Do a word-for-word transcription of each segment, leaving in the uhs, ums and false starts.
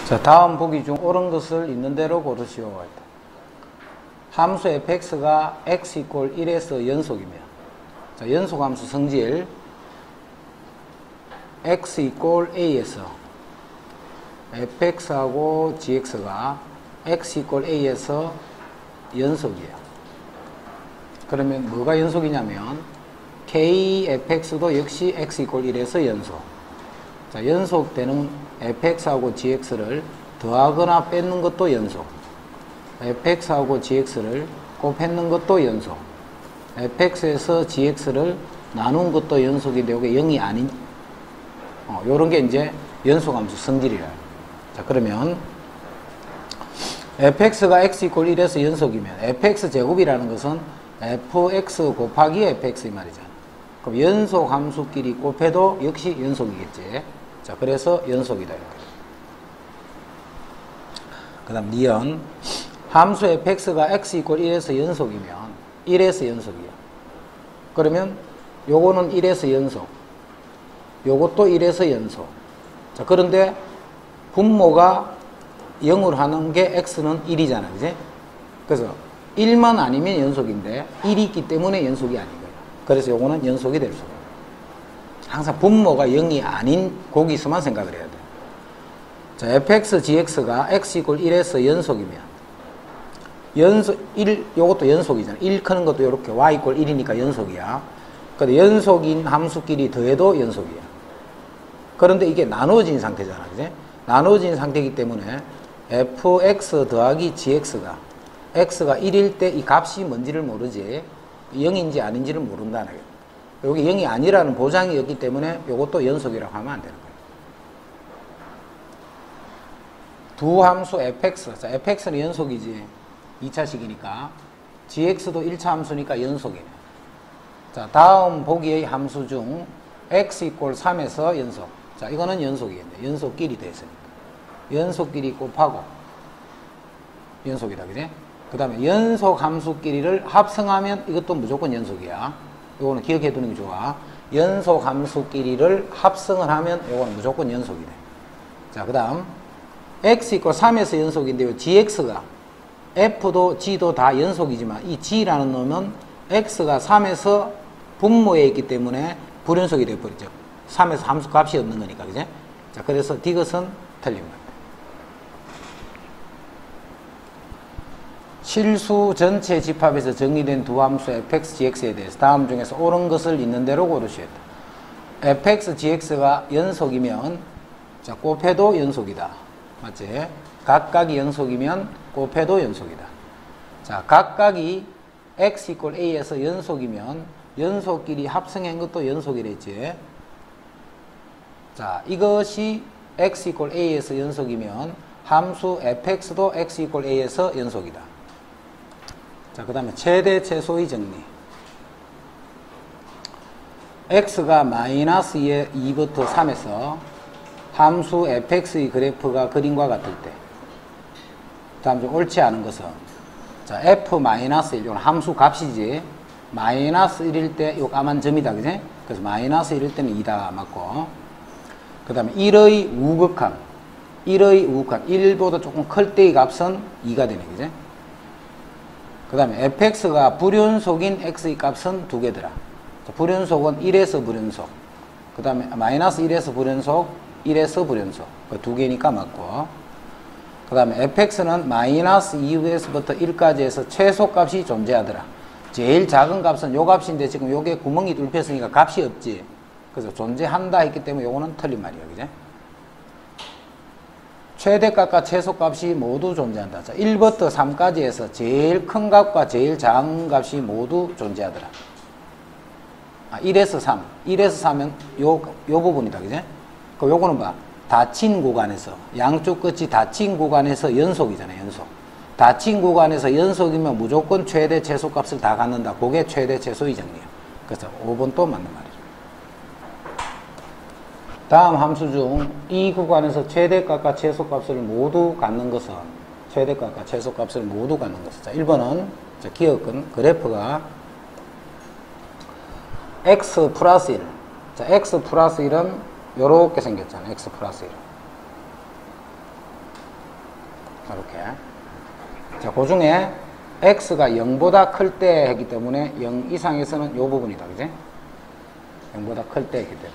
자, 다음 보기 중 옳은 것을 있는 대로 고르시오. 함수 fx가 x 이퀄 일에서 연속이면, 자, 연속함수 성질 x 이퀄 a에서 fx하고 gx가 x 이퀄 a에서 연속이에요. 그러면 뭐가 연속이냐면 kfx도 역시 x 이퀄 일에서 연속. 자, 연속되는 fx하고 gx를 더하거나 뺏는 것도 연속. fx하고 gx를 곱했는 것도 연속. fx에서 gx를 나눈 것도 연속이 되고 영이 아닌, 어, 요런 게 이제 연속함수 성질이라. 자, 그러면 fx가 x 이퀄 일에서 연속이면 fx 제곱이라는 것은 fx 곱하기 fx 이 말이잖아. 그럼 연속 함수끼리 곱해도 역시 연속이겠지. 자, 그래서 연속이다. 그 다음 니은 함수 fx가 x 이퀄 일에서 연속이면 일에서 연속이야. 그러면 요거는 일에서 연속, 요것도 일에서 연속. 자, 그런데 분모가 영으로 하는 게 x는 일이잖아, 그지? 그래서 일만 아니면 연속인데 일이 있기 때문에 연속이 아닌 거야. 그래서 요거는 연속이 될 수가. 항상 분모가 영이 아닌 거기서만 생각을 해야 돼. 자, fx, gx가 x 이퀄 일에서 연속이면 연속 일, 요것도 연속이잖아. 일 크는 것도 이렇게 y 이퀄 일이니까 연속이야. 근데 연속인 함수끼리 더해도 연속이야. 그런데 이게 나눠진 상태잖아, 그지? 나눠진 상태이기 때문에 fx 더하기 gx가 x가 일일 때 이 값이 뭔지를 모르지 영인지 아닌지를 모른다는 거예요. 여기 영이 아니라는 보장이 없기 때문에 이것도 연속이라고 하면 안 되는 거예요. 두 함수 fx, 자, fx는 연속이지. 이 차식이니까. gx도 일 차 함수니까 연속이네. 자, 다음 보기의 함수 중 x 이퀄 삼에서 연속. 자, 이거는 연속이겠네. 연속끼리 돼 있으니까. 연속끼리 곱하고 연속이다, 그지? 그 다음에 연속 함수끼리를 합성하면 이것도 무조건 연속이야. 요거는 기억해 두는 게 좋아. 연속 함수끼리를 합성을 하면 요거는 무조건 연속이네. 자, 그 다음 x 이퀄 삼에서 연속인데요. gx가 f도 g도 다 연속이지만 이 g라는 놈은 x가 삼에서 분모에 있기 때문에 불연속이 되어버리죠. 삼에서 함수 값이 없는 거니까, 그지? 자, 그래서 디귿은 틀린 거예요. 실수 전체 집합에서 정의된 두 함수 fx, gx에 대해서 다음 중에서 옳은 것을 있는 대로 고르셔야 돼. fx, gx가 연속이면, 자, 곱해도 연속이다. 맞지? 각각이 연속이면 곱해도 연속이다. 자, 각각이 x 이퀄 a에서 연속이면 연속끼리 합성한 것도 연속이랬지. 자, 이것이 x 이퀄 a에서 연속이면 함수 fx도 x 이퀄 a에서 연속이다. 자, 그 다음에 최대 최소의 정리. x가 마이너스 이부터 삼에서 함수 fx의 그래프가 그림과 같을 때, 다음 좀 옳지 않은 것은, 자, f 마이너스 일, 이건 함수 값이지. 마이너스 일일 때 요 까만 점이다, 그지? 그래서 마이너스 일일 때는 이다 맞고. 그 다음에 일의 우극함, 일의 우극함, 일보다 조금 클 때의 값은 이가 되네, 그지? 그 다음에 fx가 불연속인 x의 값은 두 개더라. 자, 불연속은 일에서 불연속, 그 다음에 마이너스 일에서 불연속, 일에서 불연속, 그 두 개니까 맞고. 그 다음에 fx는 마이너스 이에서부터 일까지 해서 최소값이 존재하더라. 제일 작은 값은 요 값인데 지금 요게 구멍이 뚫혔으니까 값이 없지. 그래서 존재한다 했기 때문에 요거는 틀린 말이야, 그죠? 최대값과 최소값이 모두 존재한다. 자, 일부터 삼까지 해서 제일 큰 값과 제일 작은 값이 모두 존재하더라. 아, 일에서 삼. 일에서 삼은 요, 요 부분이다, 그죠? 그 요거는 봐. 닫힌 구간에서, 양쪽 끝이 닫힌 구간에서 연속이잖아요, 연속. 닫힌 구간에서 연속이면 무조건 최대 최소값을 다 갖는다. 그게 최대 최소의 정리야. 그래서 오 번 또 맞는 말이죠. 다음 함수 중 이 구간에서 최대값과 최소값을 모두 갖는 것은, 최대값과 최소값을 모두 갖는 것은, 자, 일 번은 자, 기억은 그래프가 x 플러스 일. 자, x 플러스 일은 요렇게 생겼잖아요. x 플러스 일. 이렇게. 자, 그 중에 x가 영보다 클 때 했기 때문에 영 이상에서는 이 부분이다. 그지? 영보다 클 때 했기 때문에.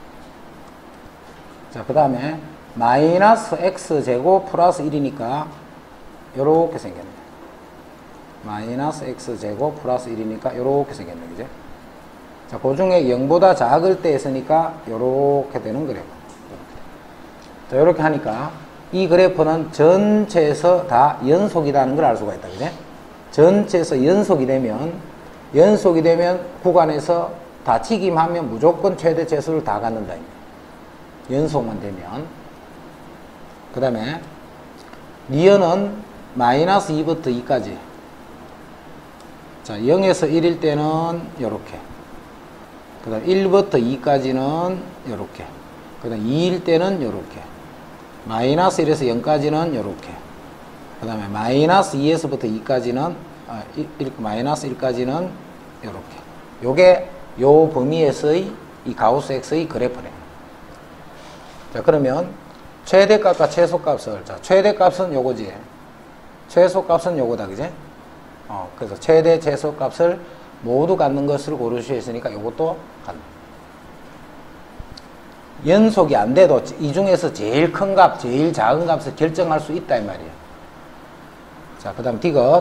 자, 그 다음에 마이너스 x제곱 플러스 일이니까 요렇게 생겼네. 마이너스 x제곱 플러스 일이니까 요렇게 생겼네. 그지? 자, 그 중에 영보다 작을 때 했으니까 요렇게 되는 그래프. 자, 요렇게 하니까 이 그래프는 전체에서 다 연속이라는 걸 알 수가 있다. 그지? 전체에서 연속이 되면, 연속이 되면 구간에서 다 튀김하면 무조건 최대 최소를 다 갖는다. 연속만 되면. 그 다음에, 리언은 마이너스 이부터 이까지. 자, 영에서 일일 때는 요렇게. 그 다음 일부터 이까지는 요렇게. 그 다음 이일 때는 요렇게. 마이너스 일에서 영까지는 요렇게. 그 다음에 마이너스 이에서부터 이까지는, 아, 일, 일, 마이너스 일까지는 요렇게. 요게 요 범위에서의 이 가우스 X의 그래프네. 자, 그러면 최대값과 최소값을, 자, 최대값은 요거지. 최소값은 요거다. 그지? 어, 그래서 최대, 최소값을 모두 갖는 것을 고르시오 했으니까 요것도 갖는. 연속이 안 돼도 이 중에서 제일 큰 값, 제일 작은 값을 결정할 수 있다 이 말이에요. 자, 그 다음 디귿.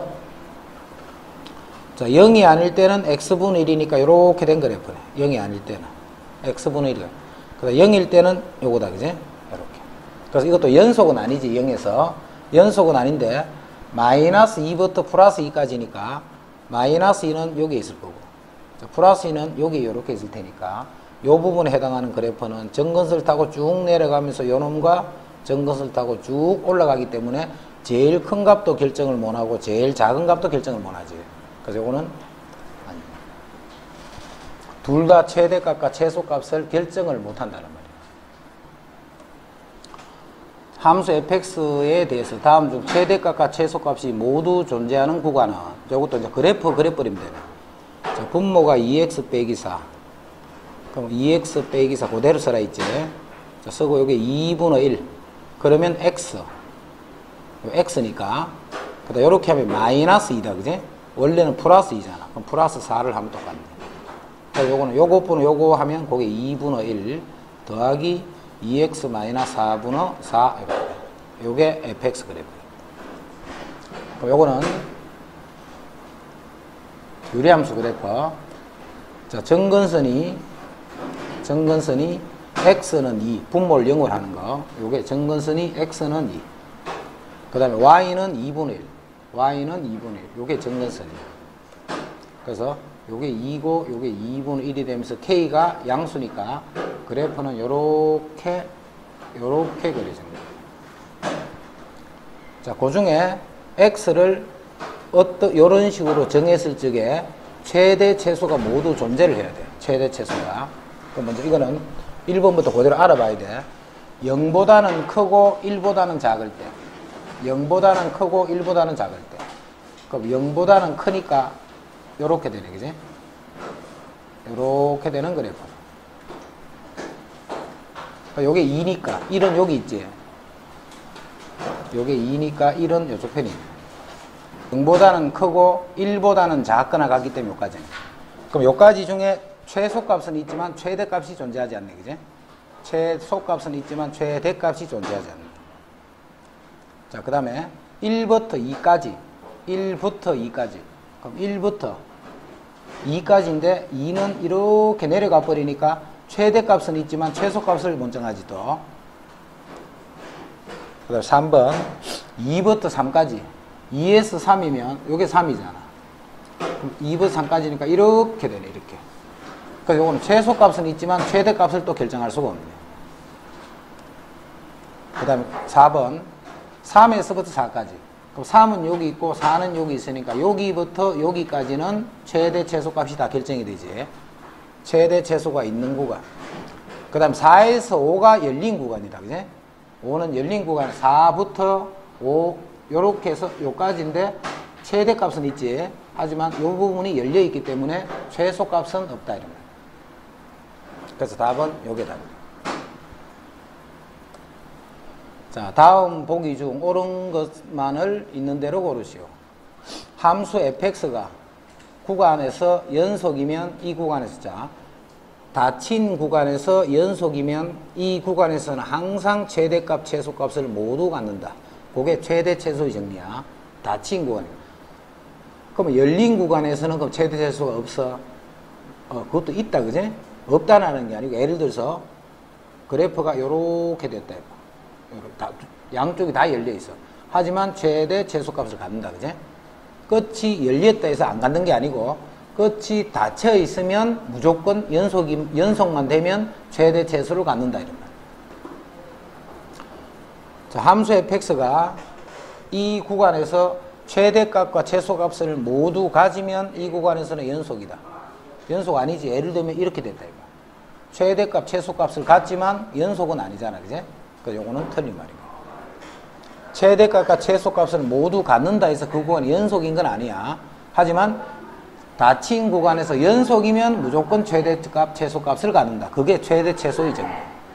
자, 영이 아닐 때는 x분의 일이니까 요렇게 된 그래프네. 영이 아닐 때는 x분의 일. 그 다음 영일 때는 요거다. 그지? 요렇게. 그래서 이것도 연속은 아니지. 영에서 연속은 아닌데 마이너스 이부터 플러스 이까지니까 마이너스 이는 여기에 있을 거고, 자, 플러스 이는 여기 요렇게 있을 테니까 요 부분에 해당하는 그래프는 정근선을 타고 쭉 내려가면서 요 놈과 정근선을 타고 쭉 올라가기 때문에 제일 큰 값도 결정을 못하고 제일 작은 값도 결정을 못하지. 그래서 요거는 아니. 둘 다 최대값과 최소값을 결정을 못한다는 말이에요. 함수 fx에 대해서 다음 중 최대값과 최소값이 모두 존재하는 구간은, 이것도 이제 그래프 그래버리면 되네. 자, 분모가 이 엑스 빼기 사. 그럼 이 엑스 빼기 사 그대로 써라 있지. 자, 쓰고 여기 이분의 일. 그러면 x. x니까. 그다음 요렇게 하면 마이너스 이다. 그지? 원래는 플러스 이잖아. 그럼 플러스 사를 하면 똑같네. 그래서 요거는 요거 분의 요거 하면 그게 이분의 일 더하기 이 엑스 마이너스 사분의 사. 요게 에프엑스 그래프. 그럼 요거는 유리함수 그래프. 자, 정근선이 정근선이 x는 이, 분모를 영으로 하는 거. 요게 정근선이 x는 이. 그 다음에 y는 이분의 일. y는 이분의 일. 요게 정근선이에요. 그래서 요게 이고 요게 이분의 일이 되면서 k가 양수니까 그래프는 요렇게 요렇게 그려집니다. 자, 그 중에 x를 어떤 요런 식으로 정했을 적에 최대 최소가 모두 존재를 해야 돼요. 최대 최소가. 그럼 먼저 이거는 일 번부터 그대로 알아봐야 돼. 영보다는 크고 일보다는 작을 때, 영보다는 크고 일보다는 작을 때. 그럼 영보다는 크니까 요렇게 되네. 그지? 요렇게 되는 그래프. 요게 이니까 일은 여기 있지. 요게 이니까 일은 요쪽 편이 있네. 영보다는 크고 일보다는 작거나 같기 때문에 요까지. 그럼 요까지 중에 최소값은 있지만 최대값이 존재하지 않네. 그지? 최소값은 있지만 최대값이 존재하지 않네. 자, 그 다음에 일부터 이까지. 일부터 이까지. 그럼 일부터 이까지인데 이는 이렇게 내려가 버리니까 최대값은 있지만 최소값을 못 정하지 또. 그 다음 삼 번 이부터 삼까지. 이에서 삼이면 요게 삼이잖아. 그럼 이부터 삼까지니까 이렇게 되네. 이렇게. 그래서 요거는 최소값은 있지만 최대값을 또 결정할 수가 없네. 그 다음에 사 번 삼에서부터 사까지. 그럼 삼은 여기 있고 사는 여기 있으니까 여기부터 여기까지는 최대 최소값이 다 결정이 되지. 최대 최소가 있는 구간. 그 다음 사에서 오가 열린 구간이다. 그지? 오는 열린 구간. 사부터 오 요렇게 해서 요까지인데 최대값은 있지. 하지만 요 부분이 열려 있기 때문에 최소값은 없다. 이런 거야. 그래서 답은 요게 답이다. 자, 다음 보기 중 옳은 것만을 있는 대로 고르시오. 함수 fx가 구간에서 연속이면 이 구간에서, 자, 닫힌 구간에서 연속이면 이 구간에서는 항상 최대값, 최소값을 모두 갖는다. 그게 최대 최소의 정리야. 닫힌 구간. 그러면 열린 구간에서는 그럼 최대 최소가 없어? 어, 그것도 있다, 그지? 없다는 게 아니고, 예를 들어서 그래프가 요렇게 됐다. 다, 양쪽이 다 열려 있어. 하지만 최대 최소값을 갖는다, 그지? 끝이 열렸다 해서 안 갖는 게 아니고, 끝이 닫혀 있으면 무조건 연속이, 연속만 되면 최대 최소를 갖는다, 이런 말. 자, 함수 fx가 이 구간에서 최대값과 최소값을 모두 가지면 이 구간에서는 연속이다. 연속 아니지. 예를 들면 이렇게 됐다, 이거. 최대값, 최소값을 갖지만 연속은 아니잖아, 그지? 그래서 요거는 틀린 말이고. 최대값과 최소값을 모두 갖는다 해서 그 구간이 연속인 건 아니야. 하지만 닫힌 구간에서 연속이면 무조건 최대값, 최소값을 갖는다. 그게 최대 최소의 정리.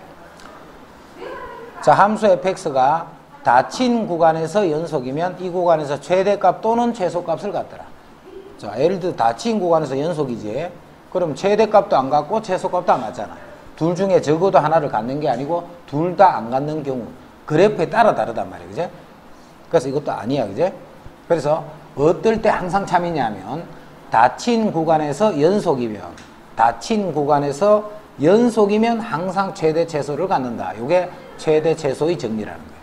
자, 함수 fx가 닫힌 구간에서 연속이면 이 구간에서 최대값 또는 최소값을 갖더라. 자, 예를 들어 닫힌 구간에서 연속이지. 그럼 최대값도 안 갖고 최소값도 안 갖잖아. 둘 중에 적어도 하나를 갖는 게 아니고 둘 다 안 갖는 경우 그래프에 따라 다르단 말이야, 그제? 그래서 이것도 아니야, 그제? 그래서 어떨 때 항상 참이냐면 닫힌 구간에서 연속이면 닫힌 구간에서 연속이면 항상 최대 최소를 갖는다. 이게 최대 최소의 정리라는 거예요.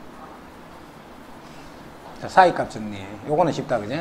자, 사이값 정리. 요거는 쉽다, 그제?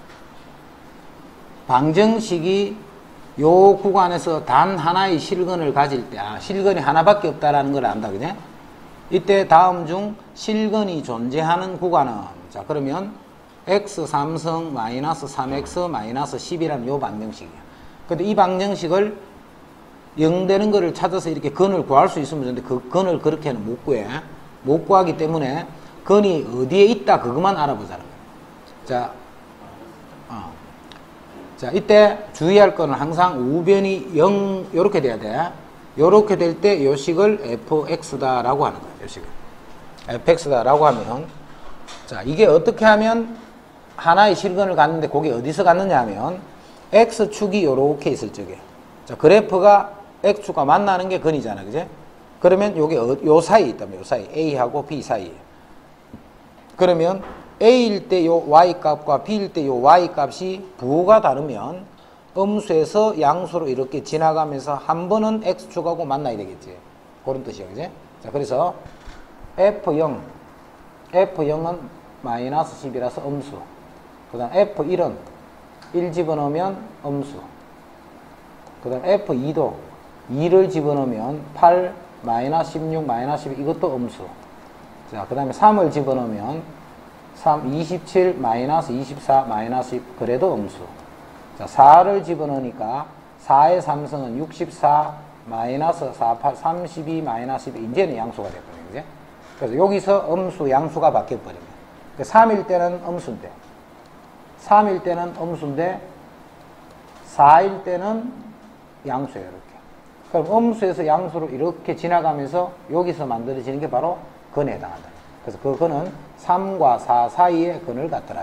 방정식이 요 구간에서 단 하나의 실근을 가질 때, 아, 실근이 하나밖에 없다라는 걸 안다, 그제? 이때 다음 중 실근이 존재하는 구간은, 자, 그러면 x 삼성 마이너스 삼 엑스 마이너스 십이라는 요 방정식이야. 근데 이 방정식을 영 되는 거를 찾아서 이렇게 근을 구할 수 있으면 좋은데 그 근을 그렇게는 못 구해. 못 구하기 때문에 근이 어디에 있다 그것만 알아보자는 거야. 자, 어. 자, 이때 주의할 거는 항상 우변이 영 요렇게 돼야 돼. 요렇게 될 때 요 식을 fx다라고 하는 거야. 요 식을 fx다라고 하면, 자, 이게 어떻게 하면 하나의 실근을 갖는데 그게 어디서 갖느냐 하면 x축이 요렇게 있을 적에, 자, 그래프가 x축과 만나는 게 근이잖아, 그제? 그러면 요게 어, 요 사이에 있다면 요 사이 a하고 b 사이에. 그러면 a일 때 요 y값과 b일 때 요 y값이 부호가 다르면 음수에서 양수로 이렇게 지나가면서 한 번은 x축하고 만나야 되겠지. 그런 뜻이야, 그제? 자, 그래서 에프 영, 에프 영은 마이너스 십이라서 음수. 그 다음 에프 일은 일 집어넣으면 음수. 그 다음 에프 이도 이를 집어넣으면 팔, 마이너스 십육, 마이너스 십이, 이것도 음수. 자, 그 다음에 삼을 집어넣으면 삼, 이십칠, 마이너스 이십사, 마이너스 십, 그래도 음수. 자, 사를 집어넣으니까 사의 삼승은 육십사, 마이너스 사, 팔, 삼십이, 마이너스 십이, 이제는 양수가 됐거든요, 그제? 그래서 여기서 음수, 양수가 바뀌어버리면. 삼일 때는 음수인데, 삼일 때는 음수인데, 사일 때는 양수예요, 이렇게. 그럼 음수에서 양수로 이렇게 지나가면서 여기서 만들어지는 게 바로 근에 해당한다. 그래서 그 근은 삼과 사 사이에 근을 갖더라.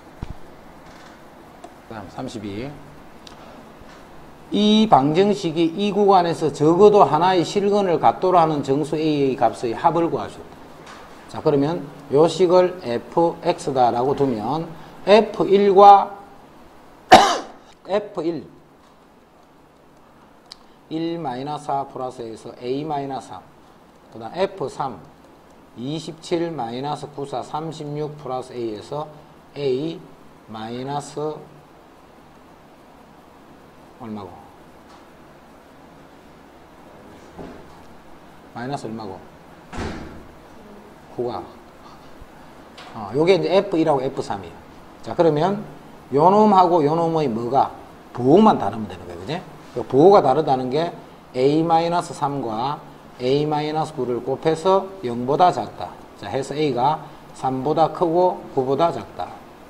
그 다음 삼십이. 이 방정식이 이 구간에서 적어도 하나의 실근을 갖도록 하는 정수 A의 값의 합을 구하시오. 자, 그러면 요 식을 fx다라고 두면 에프 일과 에프 일, 일 마이너스 사 플러스 에서 a 마이너스 삼, 그 다음 에프 삼, 이십칠 마이너스 구십사, 삼십육 플러스 a에서 a 마이너스 얼마고? 마이너스 얼마고? 구가. 어, 요게 이제 에프 일하고 에프 삼이에요. 자, 그러면 요 놈하고 요 놈의 뭐가? 부호만 다르면 되는 거예요, 그지? 그 부호가 다르다는 게 a 마이너스 삼과 a 마이너스 구를 곱해서 영보다 작다. 자, 해서 a가 삼보다 크고 구보다 작다.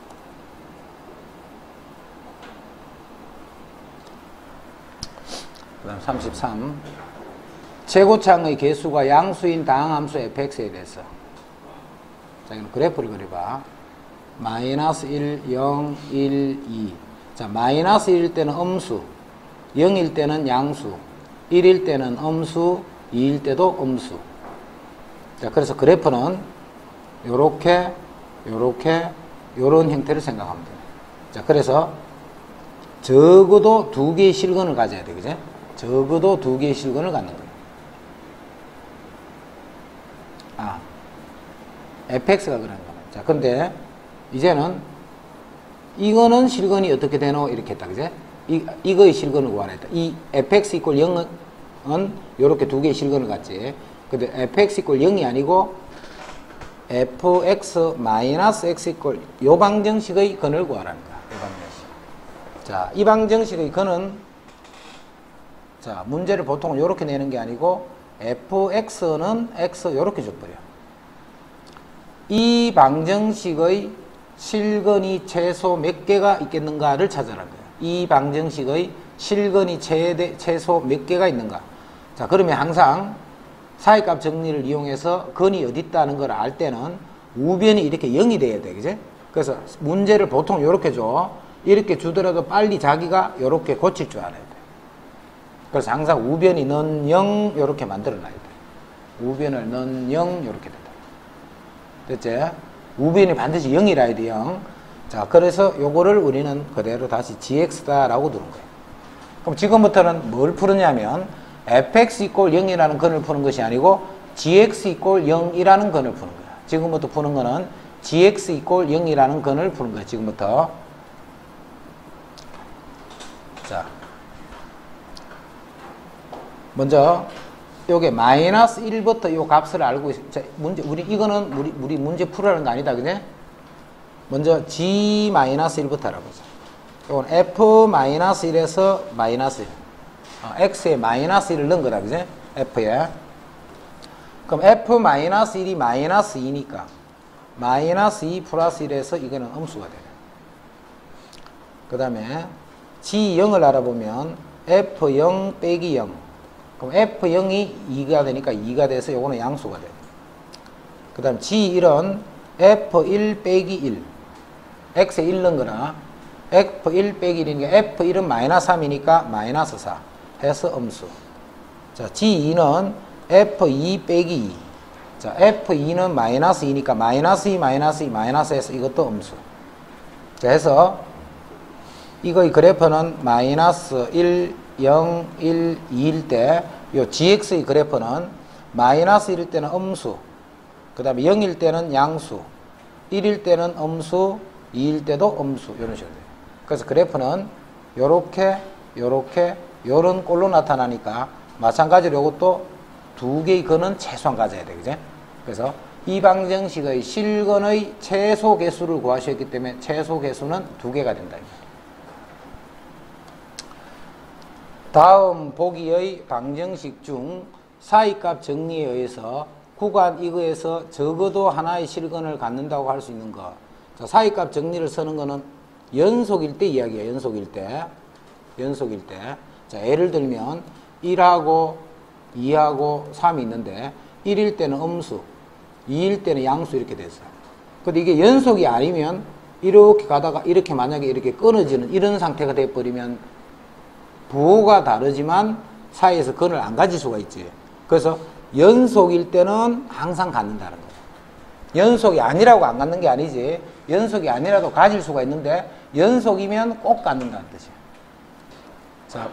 그 다음 삼십삼. 최고창의 개수가 양수인 다항함수 fx에 대해서. 자, 이건 그래프를 그려봐. 마이너스 일, 영, 일, 이. 자, 마이너스 일일 때는 음수, 영일 때는 양수, 일일 때는 음수, 이일 때도 음수. 자, 그래서 그래프는 요렇게, 요렇게, 요런 형태를 생각하면 돼요. 자, 그래서 적어도 두 개의 실근을 가져야 돼, 그제? 적어도 두 개의 실근을 갖는 거예요. 아, 에프엑스가 그런 거예요. 자, 근데 이제는 이거는 실근이 어떻게 되노? 이렇게 했다, 그제? 이, 이거의 실근을 구하랬다. 이 에프엑스 이퀄 영은 요렇게 두 개의 실근을 갖지. 근데 에프엑스 이퀄 영이 아니고 에프엑스 마이너스 x 이퀄 요 방정식의 근을 구하라는 거야. 요 방정식. 자, 이 방정식의 근은 자, 문제를 보통 요렇게 내는 게 아니고 fx는 x 요렇게 줘버려. 이 방정식의 실근이 최소 몇 개가 있겠는가를 찾아라는 거야. 이 방정식의 실근이 최대, 최소 몇 개가 있는가. 자, 그러면 항상 사이값 정리를 이용해서 근이 어디 있다는 걸 알 때는 우변이 이렇게 영이 돼야 돼, 그지? 그래서 문제를 보통 이렇게 줘. 이렇게 주더라도 빨리 자기가 이렇게 고칠 줄 알아야 돼. 그래서 항상 우변이 넌 영 이렇게 만들어 놔야 돼. 우변을 넌 영 이렇게 된다. 됐지? 우변이 반드시 영이라 해야 돼, 영. 자, 그래서 요거를 우리는 그대로 다시 지엑스다라고 두는 거예요. 그럼 지금부터는 뭘 푸느냐면 에프엑스 이퀄 영이라는 근을 푸는 것이 아니고 지엑스 이퀄 영이라는 근을 푸는 거야. 지금부터 푸는 거는 지엑스 이퀄 영이라는 근을 푸는 거야. 지금부터. 자, 먼저 요게 마이너스 일부터 요 값을 알고 있, 자, 문제 우리 이거는 우리 우리 문제 풀으라는 거 아니다, 그네? 먼저 g 마이너스 일부터 알아보자. 요건 f 마이너스 일에서 마이너스 일. 어, x에 마이너스 일을 넣은 거다, 그제? f에. 그럼 f 마이너스 일이 마이너스 이니까 마이너스 이 플러스 일에서 이거는 음수가 돼요. 그 다음에 지 영을 알아보면 에프 영 빼기 영. 그럼 에프 영이 이가 되니까 이가 돼서 요거는 양수가 돼요. 그 다음 지 일은 에프 일 빼기 일. x에 일 넣은 거나 에프 일 빼기 일이니까 에프 일은 마이너스 삼이니까 마이너스 사. 해서 음수. 자, 지 이는 에프 이 빼기 이. 자, 에프 이는 마이너스 이니까 마이너스 이, 마이너스 이, 마이너스 해서 이것도 음수. 자, 해서 이거의 그래프는 마이너스 일, 영, 일, 이일 때 요 지엑스의 그래프는 마이너스 일일 때는 음수, 그 다음에 영일 때는 양수, 일일 때는 음수, 이일 때도 음수. 이런 식으로 돼요. 그래서 그래프는 요렇게, 요렇게, 요런 꼴로 나타나니까 마찬가지로 이것도 두 개의 근은 최소한 가져야 돼, 그제? 그래서 이 방정식의 실근의 최소 개수를 구하셨기 때문에 최소 개수는 두 개가 된다. 다음 보기의 방정식 중 사이값 정리에 의해서 구간 이거에서 적어도 하나의 실근을 갖는다고 할 수 있는 것. 자, 사이값 정리를 쓰는 거는 연속일 때 이야기예요. 연속일 때. 연속일 때. 자, 예를 들면 일하고 이하고 삼이 있는데 일일 때는 음수, 이일 때는 양수 이렇게 됐어요. 근데 이게 연속이 아니면 이렇게 가다가 이렇게 만약에 이렇게 끊어지는 이런 상태가 돼버리면 부호가 다르지만 사이에서 근을 안 가질 수가 있지. 그래서 연속일 때는 항상 갖는다는 거예요. 연속이 아니라고 안 갖는 게 아니지. 연속이 아니라도 가질 수가 있는데 연속이면 꼭 갖는다는 뜻이에요. 자,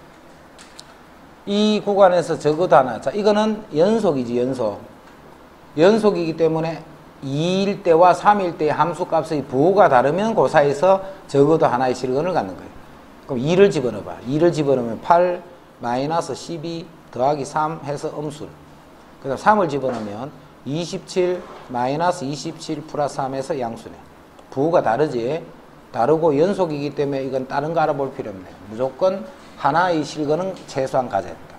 이 구간에서 적어도 하나. 자, 이거는 연속이지, 연속. 연속이기 때문에 이일 때와 삼일 때의 함수값의 부호가 다르면 그 사이에서 적어도 하나의 실근을 갖는 거예요. 그럼 이를 집어넣어봐. 이를 집어넣으면 팔 마이너스 십이 더하기 삼 해서 음수를. 그 다음 삼을 집어넣으면 이십칠 마이너스 이십칠 플러스 삼 해서 양수네. 부호가 다르지. 다르고 연속이기 때문에 이건 다른 거 알아볼 필요 없네. 무조건 하나의 실근은 최소한 가져야 된다.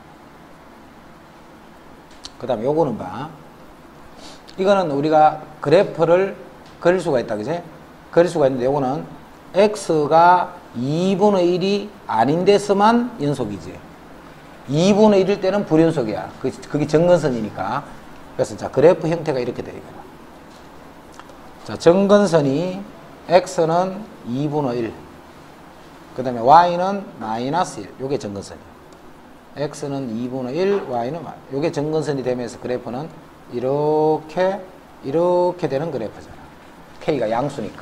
그 다음 요거는 봐. 이거는 우리가 그래프를 그릴 수가 있다, 그지? 그릴 수가 있는데 요거는 x가 이분의 일이 아닌 데서만 연속이지. 이분의 일일 때는 불연속이야. 그게 정근선이니까. 그래서 자, 그래프 형태가 이렇게 되어 있거든. 자, 정근선이 x는 이분의 일, 그 다음에 y는 마이너스 일, 요게 정근선이에요. x는 이분의 일, y는 요게 정근선이 되면서 그래프는 이렇게 이렇게 되는 그래프잖아. k가 양수니까.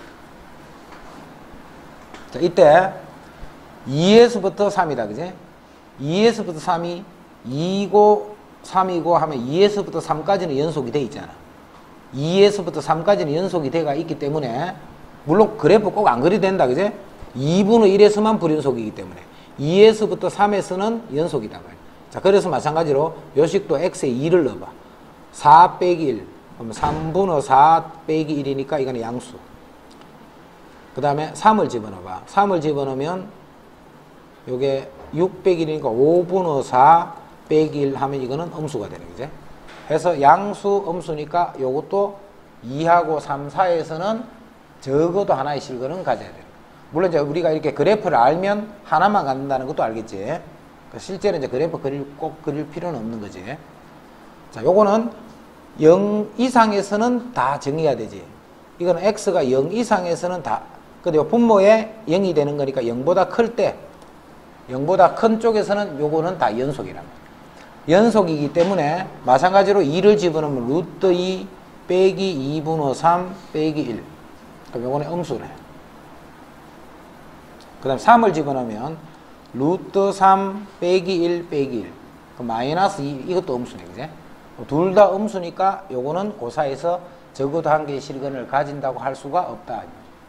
자, 이때 이에서부터 삼이다, 그지? 이에서부터 삼이 이고 삼이고 하면 이에서부터 삼까지는 연속이 돼 있잖아. 이에서부터 삼까지는 연속이 돼가 있기 때문에, 물론 그래프 꼭 안 그려도 된다, 그지? 이분의 일에서만 불연속이기 때문에 이에서부터 삼에서는 연속이다. 자, 그래서 마찬가지로 요식도 x에 이를 넣어봐. 사 빼기 일, 그럼 삼분의 사 빼기 일이니까 이거는 양수. 그 다음에 삼을 집어넣어봐. 삼을 집어넣으면 요게 육 빼기 일이니까 오분의 사 빼기 일 하면 이거는 음수가 되는 거지. 해서 양수 음수니까 요것도 이하고 삼 사이에서는 적어도 하나의 실근은 가져야 돼요. 물론 이제 우리가 이렇게 그래프를 알면 하나만 갖는다는 것도 알겠지. 실제로 이제 그래프 그릴, 꼭 그릴 필요는 없는 거지. 자, 요거는 영 이상에서는 다 정해야 되지. 이거는 x가 영 이상에서는 다, 근데 분모에 영이 되는 거니까 영보다 클 때, 영보다 큰 쪽에서는 요거는 다 연속이란 말이야. 연속이기 때문에 마찬가지로 이를 집어넣으면 루트 이 빼기 이분의 삼 빼기 일. 그럼 요거는 음수네. 그 다음 삼을 집어넣으면 루트 삼 빼기 일 빼기 일. 그럼 마이너스 이, 이것도 음수네, 그지? 둘 다 음수니까 요거는 그 사이에서 적어도 한 개의 실근을 가진다고 할 수가 없다.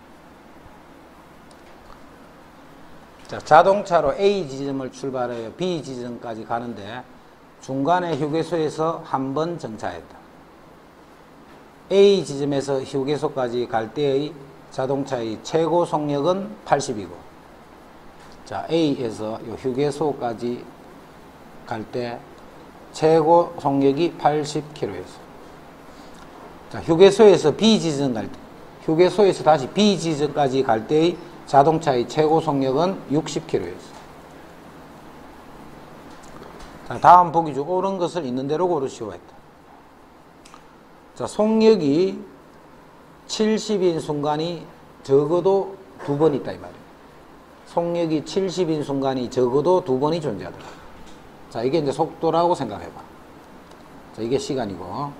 자, 자동차로 A 지점을 출발해요. B 지점까지 가는데 중간에 휴게소에서 한 번 정차했다. A 지점에서 휴게소까지 갈 때의 자동차의 최고 속력은 팔십이고, 자, A에서 요 휴게소까지 갈 때 최고 속력이 팔십 킬로미터였어. 자, 휴게소에서 B 지점 갈 때, 휴게소에서 다시 B 지점까지 갈 때의 자동차의 최고 속력은 육십 킬로미터였어. 자, 다음 보기 중 옳은 것을 있는 대로 고르시오 했다. 자, 속력이 칠십인 순간이 적어도 두 번 있다 이 말이에요. 속력이 칠십인 순간이 적어도 두 번이 존재하더라. 자, 이게 이제 속도라고 생각해봐. 자, 이게 시간이고.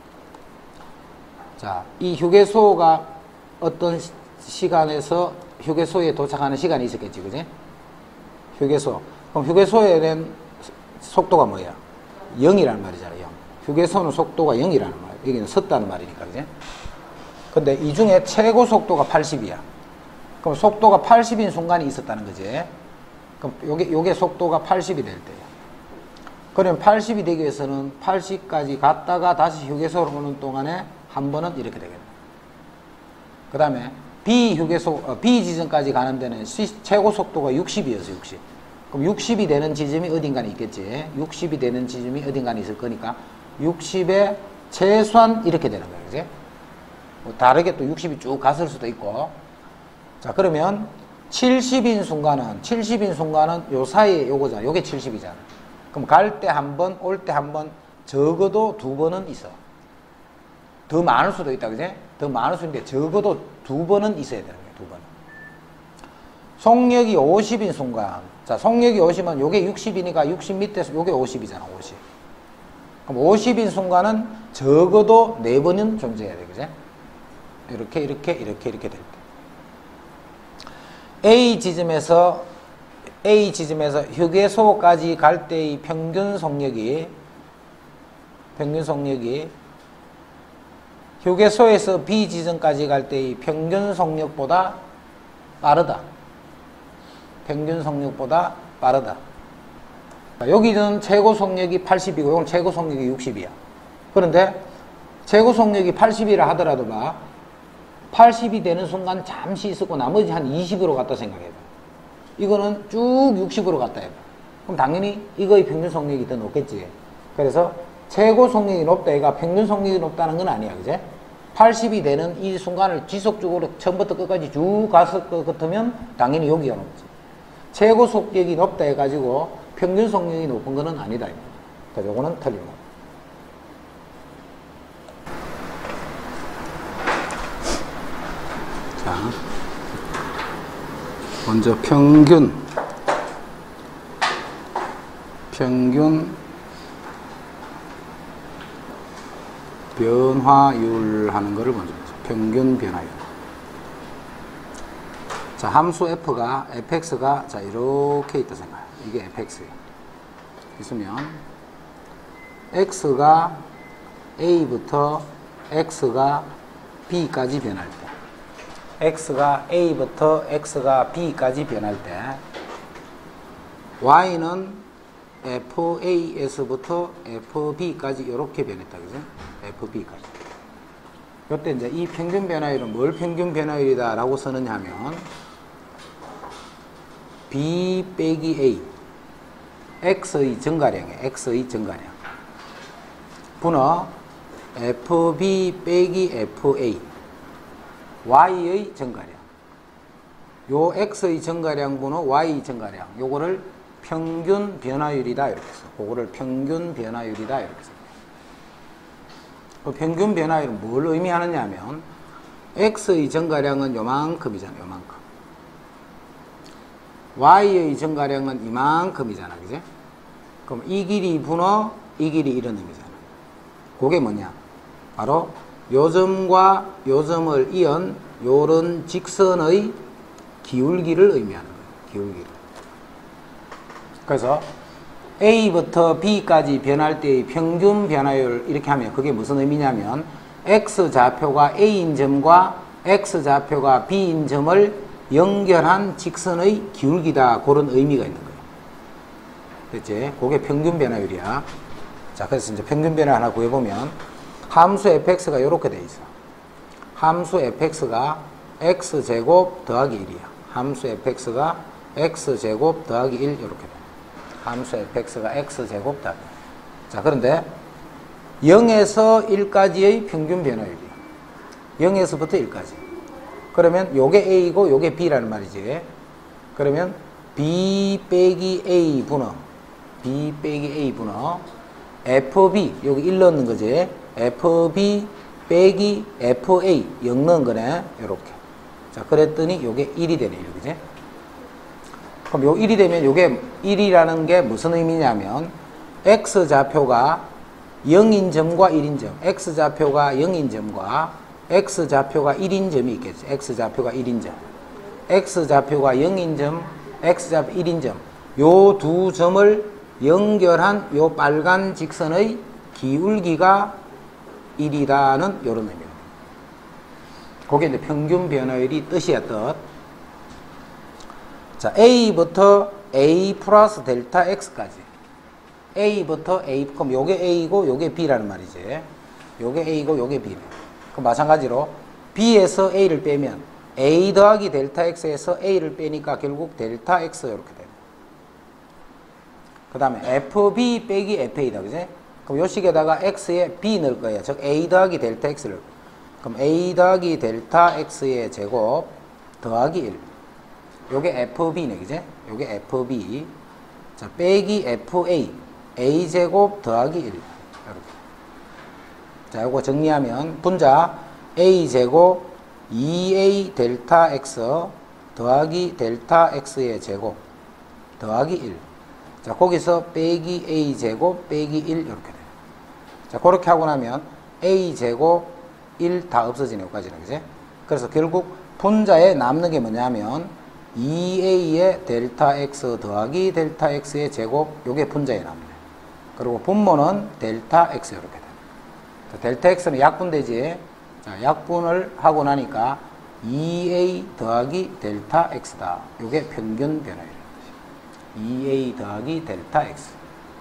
자, 이 휴게소가 어떤 시간에서 휴게소에 도착하는 시간이 있었겠지, 그지? 휴게소. 그럼 휴게소에는 속도가 뭐야? 영이라는 말이잖아, 영. 휴게소는 속도가 영이라는 말. 여기는 섰다는 말이니까, 그지? 근데 이 중에 최고 속도가 팔십이야. 그럼 속도가 팔십인 순간이 있었다는 거지. 그럼 요게, 요게 속도가 팔십이 될 때야. 그러면 팔십이 되기 위해서는 팔십까지 갔다가 다시 휴게소로 오는 동안에 한 번은 이렇게 되겠다. 그 다음에 B 휴게소, 어, B 지점까지 가는 데는 시, 최고 속도가 육십이었어, 육십. 그럼 육십이 되는 지점이 어딘가에 있겠지. 육십이 되는 지점이 어딘가에 있을 거니까 육십에 최소한 이렇게 되는 거야, 그지? 뭐 다르게 또 육십이 쭉 갔을 수도 있고. 자, 그러면 칠십인 순간은, 칠십인 순간은 요 사이에 요거잖아. 요게 칠십이잖아. 그럼 갈 때 한 번, 올 때 한 번, 적어도 두 번은 있어. 더 많을 수도 있다, 그지? 더 많을 수 있는데 적어도 두 번은 있어야 되는 거야, 두 번. 속력이 오십인 순간. 자, 속력이 오십이면 요게 육십이니까 육십 밑에서 요게 오십이잖아, 오십. 그럼 오십인 순간은 적어도 네 번은 존재해야 돼, 그지? 이렇게, 이렇게, 이렇게, 이렇게 될 때. A 지점에서, A 지점에서 휴게소까지 갈 때의 평균 속력이, 평균 속력이 휴게소에서 B 지점까지 갈 때의 평균 속력보다 빠르다. 평균 속력보다 빠르다. 여기는 최고 속력이 팔십이고 여기는 최고 속력이 육십이야. 그런데 최고 속력이 팔십이라 하더라도 봐. 팔십이 되는 순간 잠시 있었고 나머지 한 이십으로 갔다 생각해봐. 이거는 쭉 육십으로 갔다 해봐. 그럼 당연히 이거의 평균 속력이 더 높겠지. 그래서 최고 속력이 높다 얘가 평균 속력이 높다는 건 아니야, 그제? 팔십이 되는 이 순간을 지속적으로 처음부터 끝까지 쭉 갔을 것 같으면 당연히 여기가 높지. 최고 속력이 높다 해가지고 평균 속력이 높은 거는 아니다. 그래서 요거는 틀린 거. 자, 먼저 평균, 평균 변화율 하는 거를 먼저 보죠. 평균 변화율. 자, 함수 f가, fx가, 자, 이렇게 있다 생각해요. 이게 fx예요. 있으면, x가 a부터 x가 b까지 변할 때, x가 a부터 x가 b까지 변할 때, y는 fas부터 fb까지 이렇게 변했다, 그죠? fb까지. 이때 이제 이 평균 변화율은 뭘 평균 변화율이다 라고 쓰느냐 하면, b 빼기 a, x의 증가량이에요. x의 증가량. 분어 fb 빼기 fa, y의 증가량. 요 x의 증가량 분어 y 증가량. 요거를 평균 변화율이다 이렇게 써. 그거를 평균 변화율이다 이렇게 써. 그 평균 변화율은 뭘 의미하느냐 하면 x의 증가량은 요만큼이잖아. 요만큼. y의 증가량은 이만큼이잖아. 그지? 그럼 이 길이 분어 이 길이 이런 의미잖아. 그게 뭐냐? 바로 요 점과 요 점을 이은 요런 직선의 기울기를 의미하는 거예요. 기울기를. 그래서 a부터 b까지 변할 때의 평균 변화율 이렇게 하면 그게 무슨 의미냐면 x좌표가 a인 점과 x좌표가 b인 점을 연결한 직선의 기울기다. 그런 의미가 있는 거예요. 됐지? 그게 평균 변화율이야. 자, 그래서 이제 평균 변화 하나 구해보면 함수 fx가 이렇게 돼 있어. 함수 fx가 x제곱 더하기 일이야. 함수 fx가 x제곱 더하기 일 이렇게 돼. 함수 fx가 x제곱 더하기 일. 자, 그런데 영에서 일까지의 평균 변화율이야. 영에서부터 일까지. 그러면 요게 a이고 요게 b라는 말이지. 그러면 b 빼기 a 분어, b 빼기 a 분어 fb, 여기 일 넣는 거지. fb 빼기 fa, 영 넣은 거네. 요렇게. 자, 그랬더니 요게 일이 되네. 여기지. 그럼 요 일이 되면 요게 일이라는 게 무슨 의미냐면 x좌표가 영인 점과 일인 점, x좌표가 영인 점과 x좌표가 일인 점이 있겠지. x좌표가 일인 점, x좌표가 영인 점, x좌표 일인 점, 요 두 점을 연결한 요 빨간 직선의 기울기가 일이라는 요런 의미입니다. 그게 이제 평균 변화율이 뜻이야, 뜻. 자, a부터 a 플러스 델타 x까지. a부터 a, 그럼 요게 a고 요게 b라는 말이지. 요게 a고 요게 b네. 그럼 마찬가지로 b에서 a를 빼면 a 더하기 델타 x에서 a를 빼니까 결국 델타 x 이렇게 됩니다. 그 다음에 fb 빼기 fa다, 그지? 그럼 요 식에다가 x에 b 넣을 거예요. 즉 a 더하기 델타 x를. 그럼 a 더하기 델타 x의 제곱 더하기 일. 요게 fb네, 그지? 요게 fb. 자, 빼기 fa. a 제곱 더하기 일. 이렇게. 자, 요거 정리하면 분자 a 제곱 이 a 델타 x 더하기 델타 x의 제곱 더하기 일. 자, 거기서 빼기 a 제곱 빼기 일 이렇게 돼요. 자, 그렇게 하고 나면 a 제곱 일 다 없어지네, 여기까지는, 그지? 그래서 결국 분자에 남는 게 뭐냐면 이 a의 델타 x 더하기 델타 x의 제곱, 요게 분자에 남네. 그리고 분모는 델타 x 이렇게 돼요. 자, 델타 x는 약분되지. 자, 약분을 하고 나니까 이 a 더하기 델타 x다. 요게 평균 변화율. 이 a 더하기 델타 x.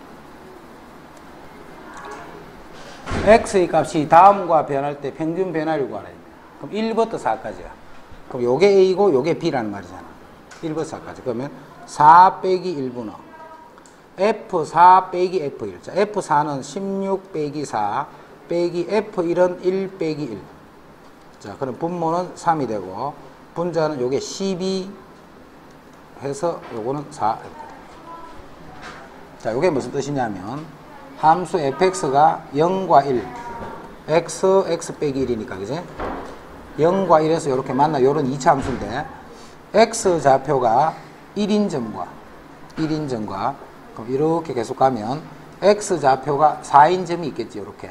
x의 값이 다음과 변할 때 평균 변화율 구하라. 그럼 일부터 사까지야. 그럼 요게 a고 요게 b라는 말이잖아. 일부터 사까지. 그러면 사 빼기 일분의 에프 사 빼기 에프 일. 자, 에프 사는 십육 빼기 사 빼기 에프 일은 일 빼기 일. 자, 그럼 분모는 삼이 되고 분자는 요게 십이 해서 요거는 사. 자, 요게 무슨 뜻이냐면 함수 fx가 영과 일, x, x 빼기 일이니까, 그지? 영과 일에서 이렇게 만나 요런 이 차 함수인데 x좌표가 일인 점과 일인 점과 그럼 이렇게 계속 가면 x좌표가 사인 점이 있겠지. 이렇게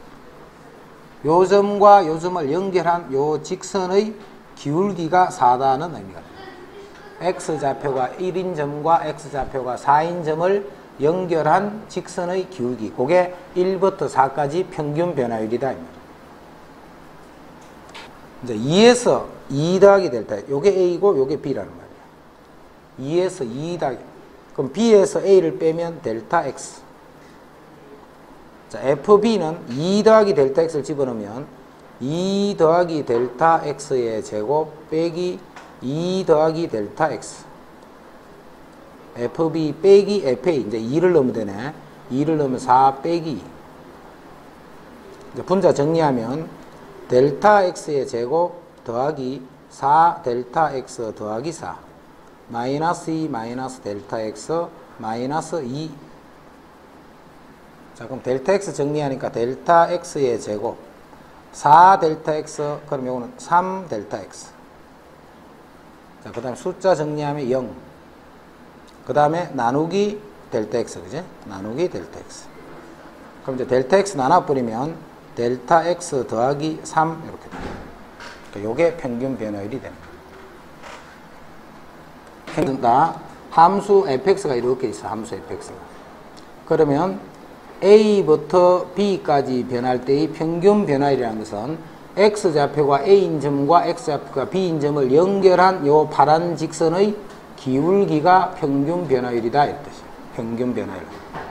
요 점과 요 점을 연결한 요 직선의 기울기가 사다는 의미가 됩니다. x좌표가 일인 점과 x좌표가 사인 점을 연결한 직선의 기울기, 그게 일부터 사까지 평균 변화율이다. 이제 이에서 이 더하기 델타, 요게 A고 요게 B라는 말이야. 이에서 이 더하기, 그럼 B에서 A를 빼면 델타 X. 자, 에프비는 이 더하기 델타 X를 집어넣으면 이 더하기 델타 X의 제곱 빼기 이 더하기 델타 X. 에프비 빼기 에프에이. 이제 이를 넣으면 되네. 이를 넣으면 사 빼기. 이제 분자 정리하면 델타 X의 제곱 더하기 사 델타 X 더하기 사. 마이너스 이 마이너스 델타 X 마이너스 이. 자, 그럼 델타 X 정리하니까 델타 X의 제곱 사 델타 X, 그럼 요거는 삼 델타 X. 자, 그 다음에 숫자 정리하면 영. 그 다음에 나누기 델타 X, 그지? 나누기 델타 X. 그럼 이제 델타 X 나눠버리면 델타 X 더하기 삼 이렇게 됩니다. 그러니까 요게 평균 변화율이 됩니다. 평균다 함수 에프엑스가 이렇게 있어. 함수 에프엑스가. 그러면 A부터 B까지 변할 때의 평균 변화율이라는 것은 X좌표가 A인점과 X좌표가 B인점을 연결한 요 파란 직선의 기울기가 평균 변화율이다. 이런 뜻이에요. 평균 변화율.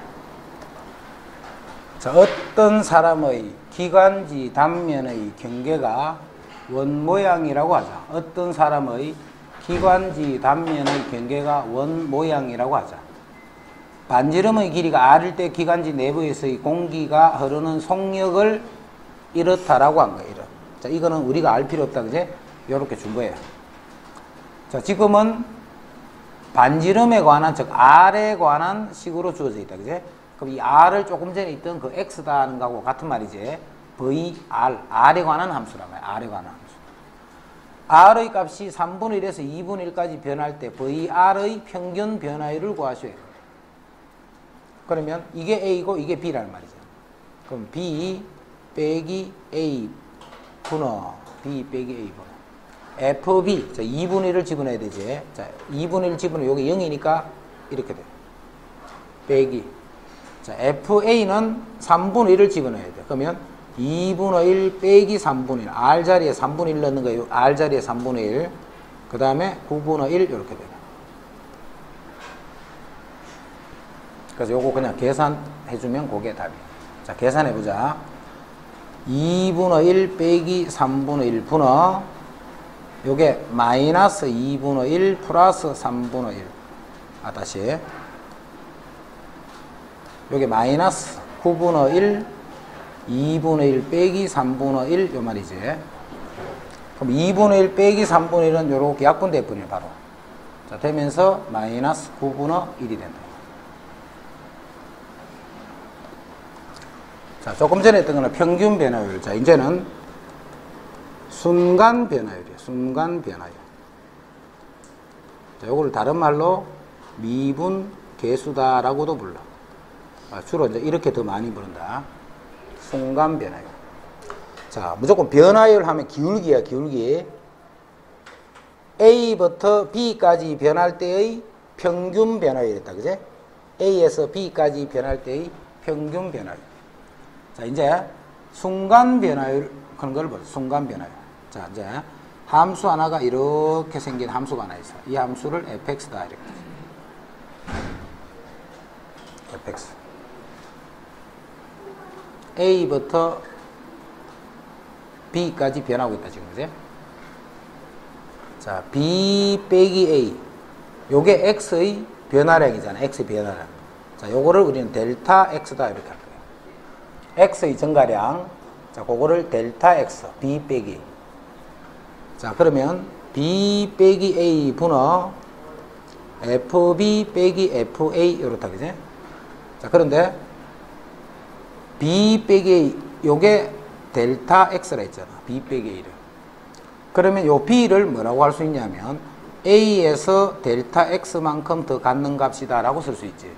자, 어떤 사람의 기관지 단면의 경계가 원 모양이라고 하자. 어떤 사람의 기관지 단면의 경계가 원 모양이라고 하자. 반지름의 길이가 R일 때 기관지 내부에서의 공기가 흐르는 속력을 이렇다라고 한 거예요. 이런. 자, 이거는 우리가 알 필요 없다. 그제? 요렇게 준 거예요. 자, 지금은 반지름에 관한, 즉, R에 관한 식으로 주어져 있다. 그제? 그럼 이 R을 조금 전에 있던 그 X다 하는 거하고 같은 말이지. 브이 알, R에 관한 함수란 말이야. R에 관한 함수. R의 값이 삼분의 일에서 이분의 일까지 변할 때 브이 알의 평균 변화율을 구하셔야 돼요. 그러면 이게 A고 이게 B라는 말이죠. 그럼 B 빼기 A 분어 B 빼기 A 분어 에프비. 자, 이분의 일을 집어넣어야 되지. 자, 이분의 일 집어넣으면 여기 영이니까 이렇게 돼. 빼기. 자, 에프에이는 삼분의 일을 집어넣어야 돼. 그러면 이분의 일 빼기 삼분의 일. R 자리에 삼분의 일 넣는 거예요. R 자리에 삼분의 일. 그 다음에 구분의 일 이렇게 돼요. 그래서 요거 그냥 계산해주면 그게 답이에요. 자, 계산해보자. 이분의 일 빼기 삼분의 일 분의 요게 마이너스 이분의 일 플러스 삼분의 일. 아, 다시. 요게 마이너스 구분의 일, 이분의 일 빼기 삼분의 일, 요 말이지. 그럼 이분의 일 빼기 삼분의 일은 요렇게 약분될 뿐이에요, 바로. 자, 되면서 마이너스 구분의 일이 된다. 자, 조금 전에 했던 거는 평균 변화율. 자, 이제는 순간 변화율이에요. 순간 변화율. 자, 요걸 다른 말로 미분 계수다라고도 불러. 아, 주로 이제 이렇게 더 많이 부른다. 순간 변화율. 자, 무조건 변화율 하면 기울기야, 기울기. A부터 B까지 변할 때의 평균 변화율이었다. 그제? A에서 B까지 변할 때의 평균 변화율. 자, 이제 순간 변화율 그런 걸 보자. 순간 변화율. 자, 이제 함수 하나가 이렇게 생긴 함수가 하나 있어. 이 함수를 에프엑스다 이렇게. 에프엑스. A부터 B까지 변하고 있다 지금, 그제? 자, B 빼기 A. 요게 X의 변화량이잖아. X의 변화량. 자, 요거를 우리는 델타 X다 이렇게 할 거예요. X의 증가량. 자, 그거를 델타 X. B 빼기. 자, 그러면 B 빼기 A 분어 에프비 빼기 에프에이 이렇다, 그제? 자, 그런데 B 빼기 A 요게 델타 X라 했잖아. B 빼기 A를. 그러면 요 b를 뭐라고 할 수 있냐면 a에서 델타 x만큼 더 갖는 값이다 라고 쓸 수 있지.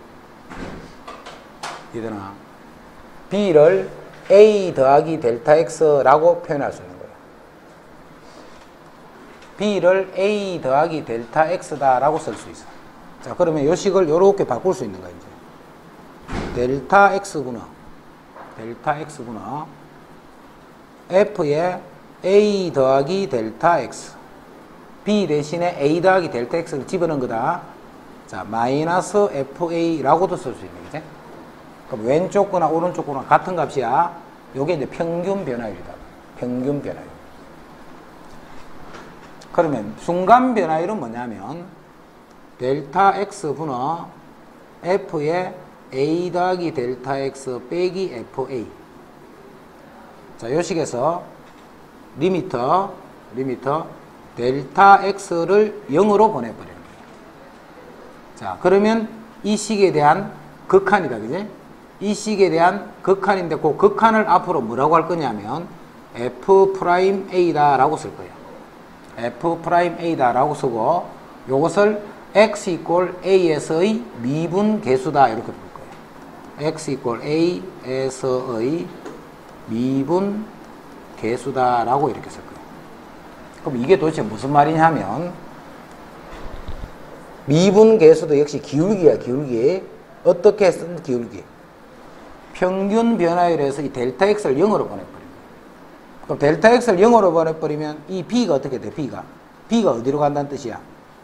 이해되나? b를 a 더하기 델타 x라고 표현할 수 있는 거예요. b를 a 더하기 델타 x다 라고 쓸 수 있어. 자, 그러면 요 식을 요렇게 바꿀 수 있는 거야, 이제. 델타 x구나. 델타 x구나. f에 a 더하기 델타 x. b 대신에 a 더하기 델타 x를 집어넣은 거다. 자, 마이너스 fa라고도 쓸 수 있는 거지. 그럼 왼쪽 거나 오른쪽 거나 같은 값이야. 요게 이제 평균 변화율이다. 평균 변화율. 그러면 순간 변화율은 뭐냐면 델타 x 분의 f의 a 더하기 델타 x 빼기 fa. 자, 요 식에서 리미터, 리미터 델타 x를 영으로 보내버리는 거예요. 자, 그러면 이 식에 대한 극한이다, 그지? 이 식에 대한 극한인데 그 극한을 앞으로 뭐라고 할 거냐면 f'A다 라고 쓸 거예요. f'A다 라고 쓰고 요것을 x 이퀄 a에서의 미분 계수다 이렇게 볼 거예요. x 이퀄 a에서의 미분 계수다 라고 이렇게 쓸 거예요. 그럼 이게 도대체 무슨 말이냐면 미분 계수도 역시 기울기야, 기울기. 어떻게 쓴 기울기? 평균 변화율에서 이 델타 x를 영으로 보내버립니다. 그럼 델타 x를 영으로 보내버리면 이 b가 어떻게 돼? b가 b가 어디로 간다는 뜻이야?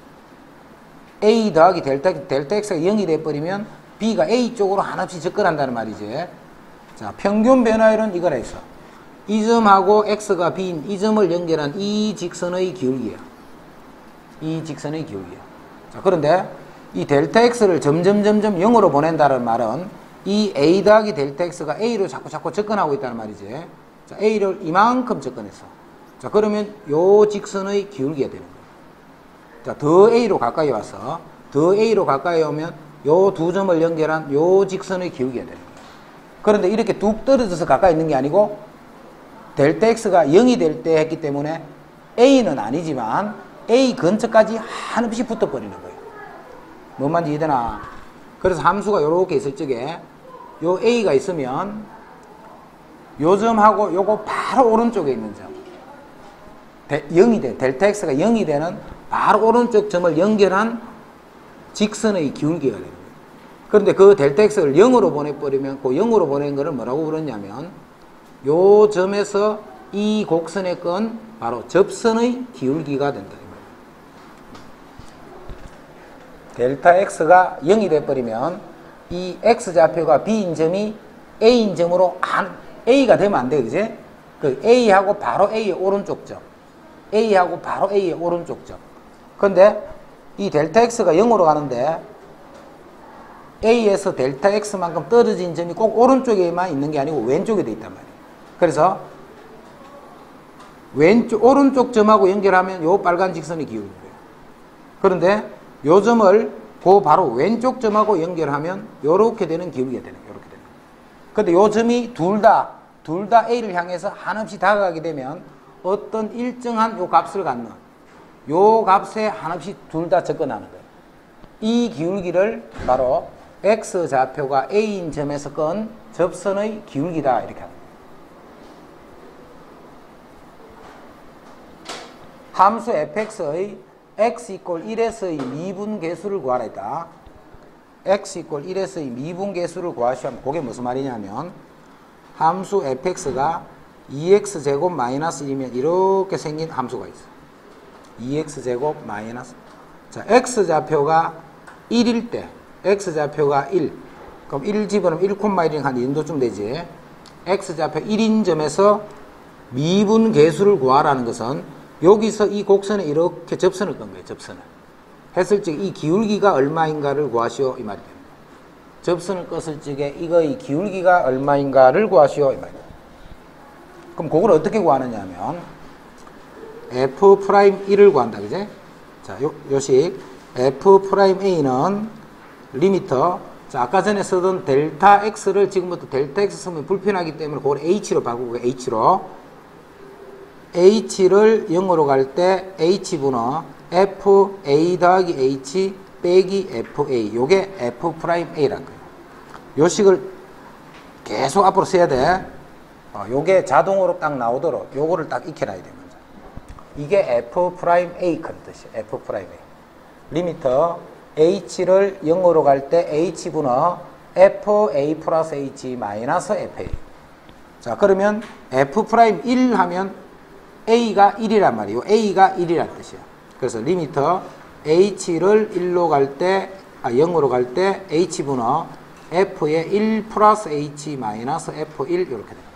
a 더하기 델타, 델타 x가 영이 돼버리면 b가 a 쪽으로 한없이 접근한다는 말이지. 자, 평균 변화율은 이거라 했어. 이 점하고 x가 b인 이 점을 연결한 이 직선의 기울기야. 이 직선의 기울기야. 자, 그런데 이 델타 x를 점점 점점 영으로 보낸다는 말은 이 a 더하기 델타 x가 a로 자꾸 자꾸 접근하고 있다는 말이지. 자, a를 이만큼 접근했어. 자, 그러면 요 직선의 기울기가 되는 거야. 자, 더 a로 가까이 와서 더 a로 가까이 오면 요 두 점을 연결한 요 직선의 기울기가 되는 거야. 그런데 이렇게 뚝 떨어져서 가까이 있는 게 아니고 델타 x가 영이 될 때 했기 때문에 a는 아니지만 a 근처까지 한없이 붙어버리는 거예요. 뭔 말인지 이해되나? 그래서 함수가 요렇게 있을 적에 요 a가 있으면 요 점하고 요거 바로 오른쪽에 있는 점 영이 돼. 델타 x가 영이 되는 바로 오른쪽 점을 연결한 직선의 기울기가 되는 거예요. 그런데 그 델타 x를 영으로 보내버리면 그 영으로 보낸 거를 뭐라고 부르냐면 요 점에서 이 곡선의 건 바로 접선의 기울기가 된다. 델타 x가 영이 돼버리면 이 x좌표가 b인 점이 a인 점으로 안, a가 되면 안 돼, 그지? 그 a하고 바로 a의 오른쪽 점, a하고 바로 a의 오른쪽 점. 근데 이 델타 x가 영으로 가는데 a에서 델타 x만큼 떨어진 점이 꼭 오른쪽에만 있는 게 아니고 왼쪽에 돼 있단 말이에요. 그래서 왼쪽 오른쪽 점하고 연결하면 요 빨간 직선이 기울는 거예요. 그런데 요 점을 그 바로 왼쪽 점하고 연결하면 요렇게 되는 기울기가 되는 거예요. 요렇게 되는 거예요. 근데 요 점이 둘 다 둘 다 a를 향해서 한없이 다가가게 되면 어떤 일정한 요 값을 갖는 요 값에 한없이 둘 다 접근하는 거예요. 이 기울기를 바로 x좌표가 a인 점에서 건 접선의 기울기다 이렇게 합니다. 함수 fx의 x 이퀄 일에서의 미분 계수를 구하라 했다. x 이퀄 일에서의 미분 계수를 구하시면 그게 무슨 말이냐면 함수 fx가 이 엑스 제곱 마이너스 이면 이렇게 생긴 함수가 있어. 이 엑스 제곱 마이너스. 자, x좌표가 일일 때 x좌표가 일. 그럼 일 집어넣으면 일 콤마 일이 한 이 정도쯤 되지. x좌표 일인 점에서 미분 계수를 구하라는 것은 여기서 이 곡선에 이렇게 접선을 건 거예요. 접선을. 했을 적에 이 기울기가 얼마인가를 구하시오 이 말이 됩니다. 접선을 껐을 적에 이거의 기울기가 얼마인가를 구하시오 이 말이에요. 그럼 그걸 어떻게 구하느냐 하면 f'일을 구한다. 그제? 자, 요, 요식 f'A는 리미터. 자, 아까 전에 쓰던 델타 x를 지금부터 델타 x 쓰면 불편하기 때문에 그걸 h로 바꾸고 h로 h를 영으로 갈 때 h분의 fa 더하기 h 빼기 fa, 요게 f'a란 거예요. 요 식을 계속 앞으로 써야 돼. 어, 요게 자동으로 딱 나오도록 요거를 딱 익혀놔야 돼. 먼저. 이게 f'a큰 뜻이에요. f'a. 리미터 h를 영으로 갈 때 h분의 fa 플러스 h 마이너스 fa. 자, 그러면 f'1 하면 a가 일이란 말이에요. a가 일이란 뜻이에요. 그래서 리미터 h를 일로 갈 때, 아, 영으로 갈 때 h분의 f의 일 플러스 h 마이너스 에프 일 이렇게 돼요.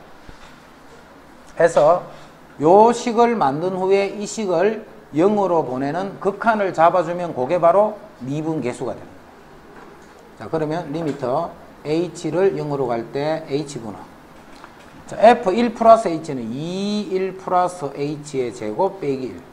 해서 요 식을 만든 후에 이 식을 영으로 보내는 극한을 잡아주면 그게 바로 미분계수가 됩니다. 자, 그러면 리미터 h를 영으로 갈 때 h분의 자, 에프 일 플러스 h는 이 일 플러스 h의 제곱 빼기 일.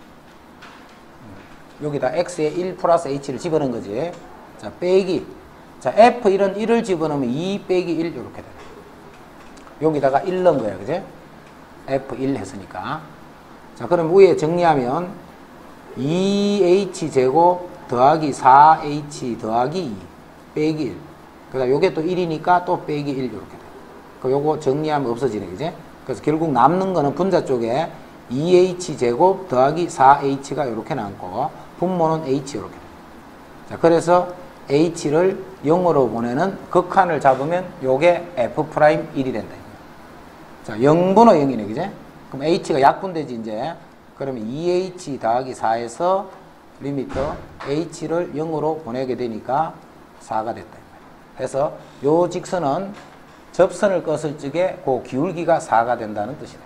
여기다 x에 일 플러스 h를 집어넣은 거지. 자, 빼기. 자, 에프 일은 일을 집어넣으면 이 빼기 일 이렇게 돼요. 여기다가 일 넣은 거야, 그지? 에프 일 했으니까. 자, 그럼 위에 정리하면 이 에이치 제곱 더하기 사 에이치 더하기 이 빼기 일. 그다음 요게 또 일이니까 또 빼기 일 이렇게 돼요. 그 요거 정리하면 없어지네, 그지? 그래서 결국 남는 거는 분자 쪽에 이 에이치 제곱 더하기 사 에이치가 이렇게 남고 분모는 h 이렇게 돼요. 자, 그래서 h를 영으로 보내는 극한을 잡으면 요게 f'일이 된다. 자, 영분의 영이네, 그지? 그럼 h가 약분되지, 이제. 그러면 이 에이치 더하기 사에서 리미터 h를 영으로 보내게 되니까 사가 됐다. 그래서 요 직선은 접선을 껐을 적에 그 기울기가 사가 된다는 뜻이다.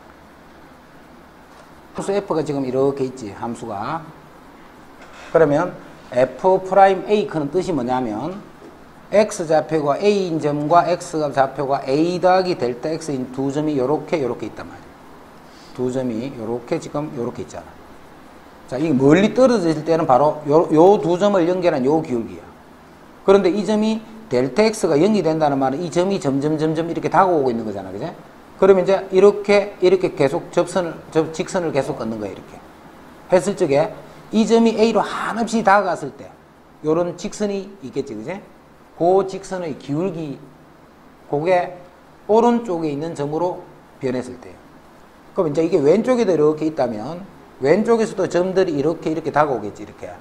함수 f가 지금 이렇게 있지, 함수가. 그러면 f'A 큰 뜻이 뭐냐면 x좌표가 A인 점과 x좌표가 A 더하기 델타 X인 두 점이 요렇게 요렇게 있단 말이에요. 두 점이 요렇게 지금 요렇게 있잖아. 자, 이게 멀리 떨어질 때는 바로 요, 요 두 점을 연결한 요 기울기야. 그런데 이 점이 델타 X가 영이 된다는 말은 이 점이 점점 점점 이렇게 다가오고 있는 거잖아, 그죠? 그러면 이제 이렇게 이렇게 계속 접선을 접 직선을 계속 걷는 거야, 이렇게 했을 적에 이 점이 A로 한없이 다가갔을 때 요런 직선이 있겠지, 그지? 그 직선의 기울기, 그게 오른쪽에 있는 점으로 변했을 때요. 그럼 이제 이게 왼쪽에도 이렇게 있다면 왼쪽에서도 점들이 이렇게 이렇게 다가오겠지, 이렇게.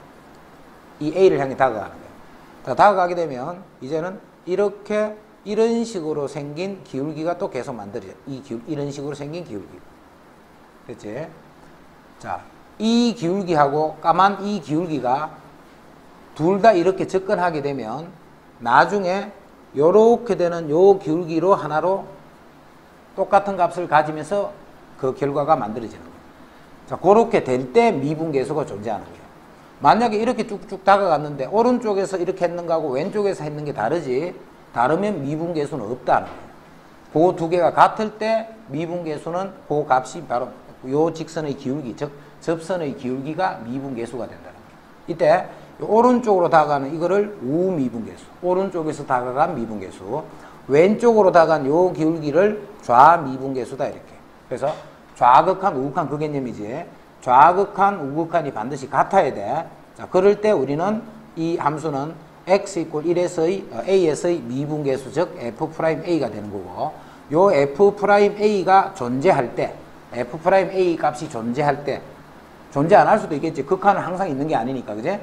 이 A를 향해 다가가는 거예요. 자, 다가가게 되면 이제는 이렇게 이런 식으로 생긴 기울기가 또 계속 만들어져. 이 기울, 이런 식으로 생긴 기울기. 그렇지? 자, 이 기울기하고 까만 이 기울기가 둘 다 이렇게 접근하게 되면 나중에 요렇게 되는 요 기울기로 하나로 똑같은 값을 가지면서 그 결과가 만들어지는 거예요. 자, 그렇게 될 때 미분계수가 존재하는 거예요. 만약에 이렇게 쭉쭉 다가갔는데 오른쪽에서 이렇게 했는 거하고 왼쪽에서 했는 게 다르지, 다르면 미분계수는 없다는 거예요. 그 두 개가 같을 때 미분계수는 그 값이 바로 요 직선의 기울기, 즉 접선의 기울기가 미분계수가 된다는 거예요. 이때 오른쪽으로 다가가는 이거를 우미분계수, 오른쪽에서 다가간 미분계수, 왼쪽으로 다가간 요 기울기를 좌미분계수다, 이렇게. 그래서 좌극한, 우극한 그 개념이지. 좌극한, 우극한이 반드시 같아야 돼. 자, 그럴 때 우리는 이 함수는 x 이퀄 일에서의 a에서의 미분계수, 즉 f'A가 되는 거고, 요 f'A가 존재할 때, f'A 값이 존재할 때, 존재 안 할 수도 있겠지. 극한은 항상 있는 게 아니니까, 그지?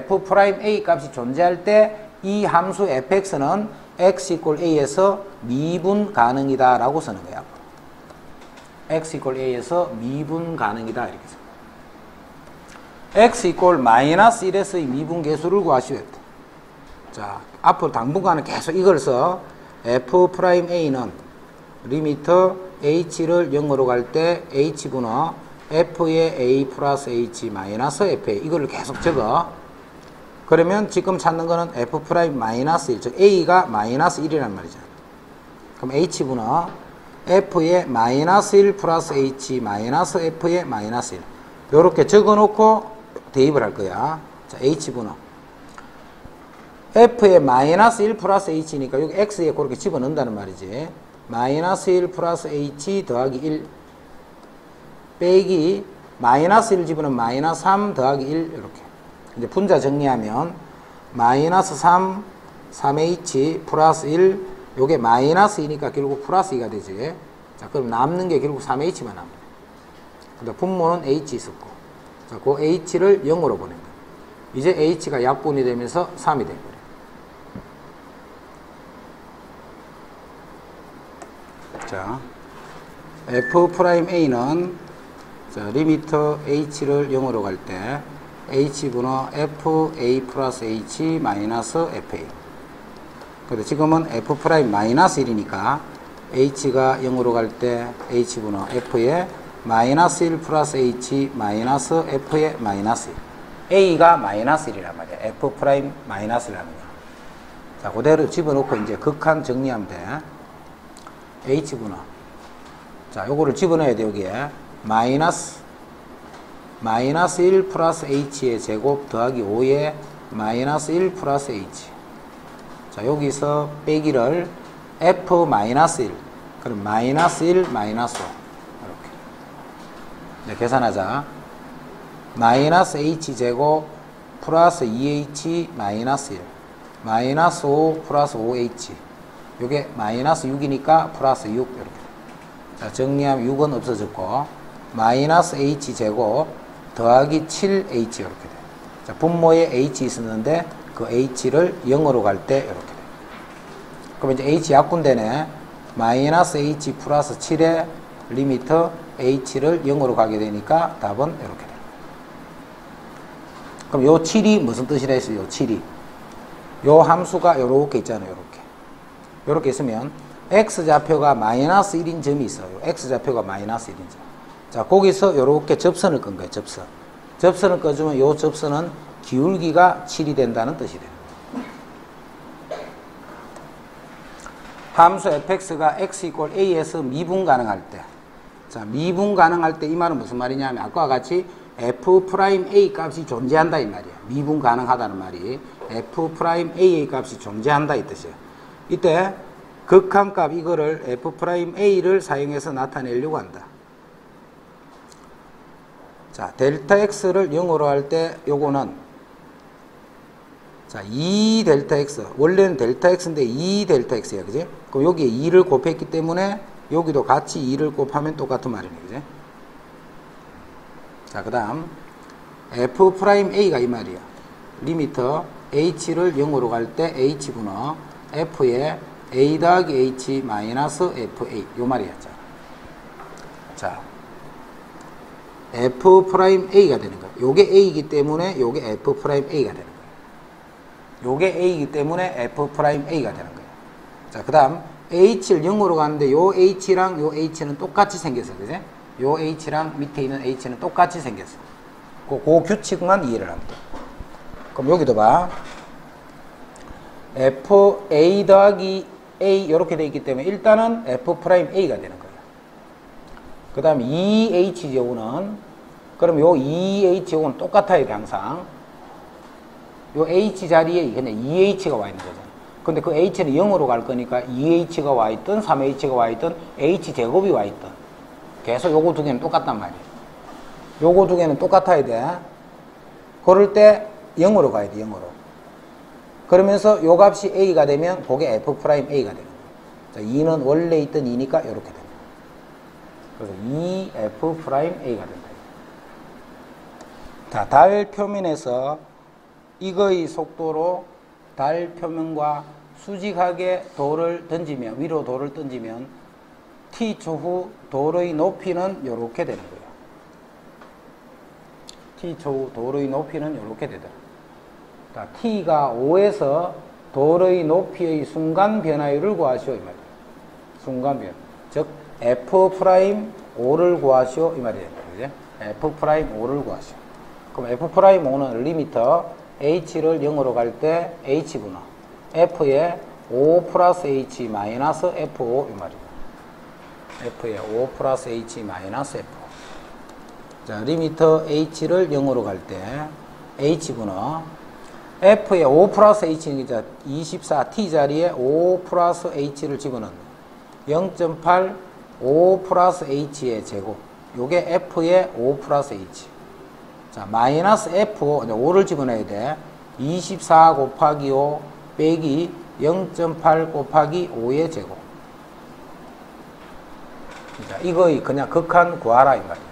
f'A 값이 존재할 때 이 함수 fx는 x 이퀄 a에서 미분 가능이다 라고 쓰는 거야. x 이퀄 a에서 미분 가능이다, 이렇게 써. x 이퀄 마이너스 일에서의 미분계수를 구하시오. 자, 앞으로 당분간은 계속 이걸 써. f'A는 리미터 h를 영으로 갈 때 h분의 f의 a 플러스 h 마이너스 fa, 이거를 계속 적어. 그러면 지금 찾는 거는 f' 마이너스 일, 즉 a가 마이너스 일이란 말이죠. 그럼 h분의 f의 마이너스 일 플러스 h 마이너스 f의 마이너스 일, 요렇게 적어 놓고 대입을 할 거야. 자, h분의 f의 마이너스 일 플러스 h니까 여기 x에 그렇게 집어넣는다는 말이지. 마이너스 일 플러스 h 더하기 일 빼기 마이너스 일 집어넣으면 마이너스 삼 더하기 일 이렇게. 이제 분자 정리하면 마이너스 삼, 삼 에이치 플러스 일 요게 마이너스 이니까 결국 플러스 이가 되지. 자, 그럼 남는 게 결국 삼 에이치만 남아요. 근데 분모는 H 있었고. 자, 그 H를 영으로 보낸 거예요. 이제 H가 약분이 되면서 삼이 된 거예요. 자, F'A는 자, 리미터 H를 영으로 갈 때 H분의 Fa 플러스 H 마이너스 Fa. 근데 지금은 F' 마이너스 일이니까 H가 영으로 갈 때 H분의 F에 마이너스 일 플러스 H 마이너스 F에 마이너스 일. A가 마이너스 일이란 말이야. F' 마이너스 일이라는 거. 자, 그대로 집어넣고 이제 극한 정리하면 돼. H분의. 자, 요거를 집어넣어야 돼, 여기에. 마이너스, 마이너스 일 플러스 H의 제곱 더하기 오에 마이너스 일 플러스 H. 자, 여기서 빼기를 F 마이너스 일. 그럼 마이너스 일 마이너스 오. 이렇게. 네, 계산하자. 마이너스 H 제곱 플러스 이 에이치 마이너스 일. 마이너스 오 플러스 오 에이치. 요게 마이너스 육이니까 플러스 육. 이렇게. 자, 정리하면 육은 없어졌고, 마이너스 H 제곱 더하기 칠 에이치 이렇게 돼. 자, 분모에 H 있었는데, 그 H를 영으로 갈 때 이렇게 돼. 그럼 이제 H 약분되네. 마이너스 H 플러스 칠에 리미터 H를 영으로 가게 되니까 답은 이렇게 돼. 그럼 요 칠이 무슨 뜻이라 했어요? 요 칠이. 요 함수가 요렇게 있잖아요. 요렇게. 요렇게 있으면 X좌표가 마이너스 일인 점이 있어요. X좌표가 마이너스 일인 점. 자, 거기서 요렇게 접선을 끈 거예요. 접선. 접선을 꺼주면 요 접선은 기울기가 칠이 된다는 뜻이 돼요. 함수 fx가 x 이퀄 a에서 미분 가능할 때. 자, 미분 가능할 때 이 말은 무슨 말이냐면 아까와 같이 f'A 값이 존재한다 이 말이야. 미분 가능하다는 말이 f'A의 값이 존재한다 이 뜻이에요. 이때 극한값 이거를 f'A를 사용해서 나타내려고 한다. 자, 델타 x를 영으로 할 때 요거는 자, 이 델타 x 원래는 델타 x인데 이 델타 x야, 그지? 그럼 여기에 이를 곱했기 때문에 여기도 같이 이를 곱하면 똑같은 말이네, 그지? 자, 그 다음 f'A가 이 말이야. 리미터 h를 영으로 갈 때 h분의 f에 a 더하기 h 마이너스 fa 요 말이었죠. 자, f'A가 되는 거야. 요게 a이기 때문에 요게 f'A가 되는 거야. 요게 a이기 때문에 f'A가 되는 거야. 자, 그 다음 h를 영으로 가는데 요 h랑 요 h는 똑같이 생겼어, 그지? 요 h랑 밑에 있는 h는 똑같이 생겼어. 그, 그 규칙만 이해를 하면 돼. 그럼 여기도 봐. fa 더하기 a 이렇게 되어 있기 때문에 일단은 f'A가 되는 거예요. 그 다음 이 에이치 요거는 그럼 요 이 에이치 요거는 똑같아요, 항상. 요 h 자리에 그냥 이 에이치가 와 있는 거잖아. 근데 그 h는 영으로 갈 거니까 이 에이치가 와 있든 삼 에이치가 와 있든 h 제곱이 와 있든 계속 요거 두 개는 똑같단 말이에요. 요거 두 개는 똑같아야 돼. 그럴 때 영으로 가야 돼, 영으로. 그러면서 요 값이 a가 되면 그게 f'A가 되는 거예요. 자, 이는 원래 있던 이니까 이렇게 됩니다. 그래서 이 f'A가 된다. 자, 달 표면에서 이거의 속도로 달 표면과 수직하게 돌을 던지면, 위로 돌을 던지면 t초 후 돌의 높이는 이렇게 되는 거예요. t초 후 돌의 높이는 이렇게 되더라. 자, t가 오에서 돌의 높이의 순간 변화율을 구하시오 이 말이에요. 순간 변화. 즉 f'오를 구하시오 이 말이에요. 그죠? f'오를 구하시오. 그럼 f'오는 리미터 h를 영으로 갈 때 h분의 f에 오 플러스 h 마이너스 에프오 이 말이에요. f에 오 플러스 h 마이너스 에프오. 자, 리미터 h를 영으로 갈 때 h분의 f에 오 플러스 h는 이십사 t 자리에 오 플러스 h를 집어넣는 영 점 팔 오 플러스 h의 제곱 요게 F의 오 플러스 H. 자, 마이너스 F, 오를 집어넣어야 돼. 이십사 곱하기 오 빼기 영 점 팔 곱하기 오의 제곱. 자, 이거의 그냥 극한 구하라, 이 말이야.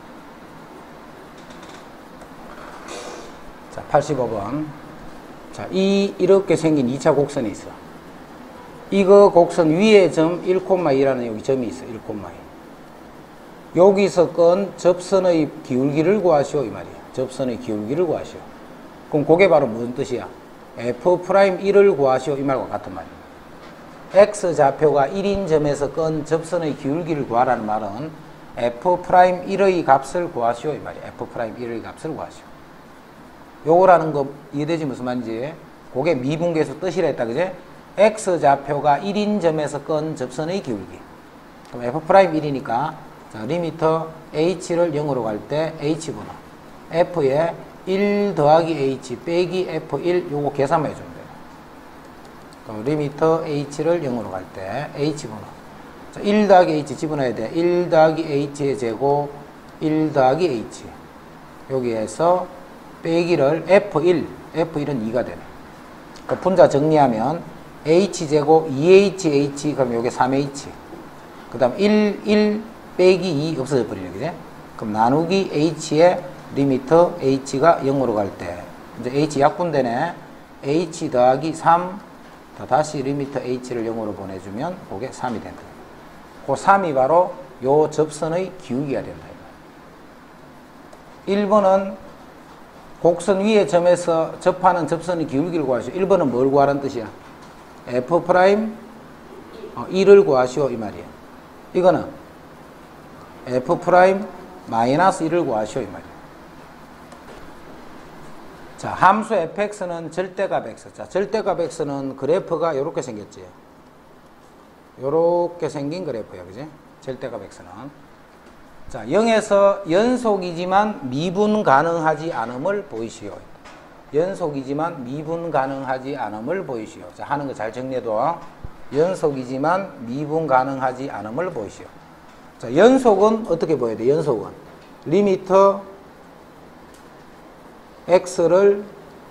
자, 팔십오 번. 자, 이, 이렇게 생긴 이 차 곡선이 있어. 이거 곡선 위에 점 일, 이라는 여기 점이 있어. 일, 이. 여기서 건 접선의 기울기를 구하시오, 이 말이야. 접선의 기울기를 구하시오. 그럼 그게 바로 무슨 뜻이야? F'일을 구하시오, 이 말과 같은 말이야. X좌표가 일인 점에서 건 접선의 기울기를 구하라는 말은 F'일의 값을 구하시오, 이 말이야. F'일의 값을 구하시오. 요거라는 거 이해되지? 무슨 말인지? 그게 미분계수 뜻이라 했다, 그제? X좌표가 일인 점에서 건 접선의 기울기. 그럼 F'일이니까, 자, 리미터 H를 영으로 갈 때 H번호. F에 일 더하기 H 빼기 F일, 요거 계산만 해주면 돼요. 그럼 리미터 H를 영으로 갈 때 H번호. 자, 일 더하기 H 집어넣어야 돼. 일 더하기 H의 제곱, 일 더하기 H. 여기에서 빼기를 F일, F일은 이가 되네. 그 분자 정리하면 H제곱 이 에이치 H, 그럼 요게 삼 에이치. 그 다음 일, 일 빼기 이 없어져 버리네, 그제? 그럼 나누기 H의 리미터 H가 영으로 갈 때, 이제 H 약분되네. H 더하기 삼, 더 다시 리미터 H를 영으로 보내주면 그게 삼이 된다. 그 삼이 바로 요 접선의 기울기가 된다. 일 번은 곡선 위의 점에서 접하는 접선의 기울기를 구하시오. 일 번은 뭘 구하라는 뜻이야? F 프라임 일을 구하시오, 이 말이야. 이거는 F 프라임 마이너스 일을 구하시오, 이 말이야. 자, 함수 fx는 절대값 x. 자, 절대값 x는 그래프가 요렇게 생겼지. 요렇게 생긴 그래프야, 그지? 절대값 x는. 자, 영에서 연속이지만 미분 가능하지 않음을 보이시오. 연속이지만 미분 가능하지 않음을 보이시오. 자, 하는 거 잘 정리해둬. 연속이지만 미분 가능하지 않음을 보이시오. 자, 연속은 어떻게 보여야 돼? 연속은 리미터 x를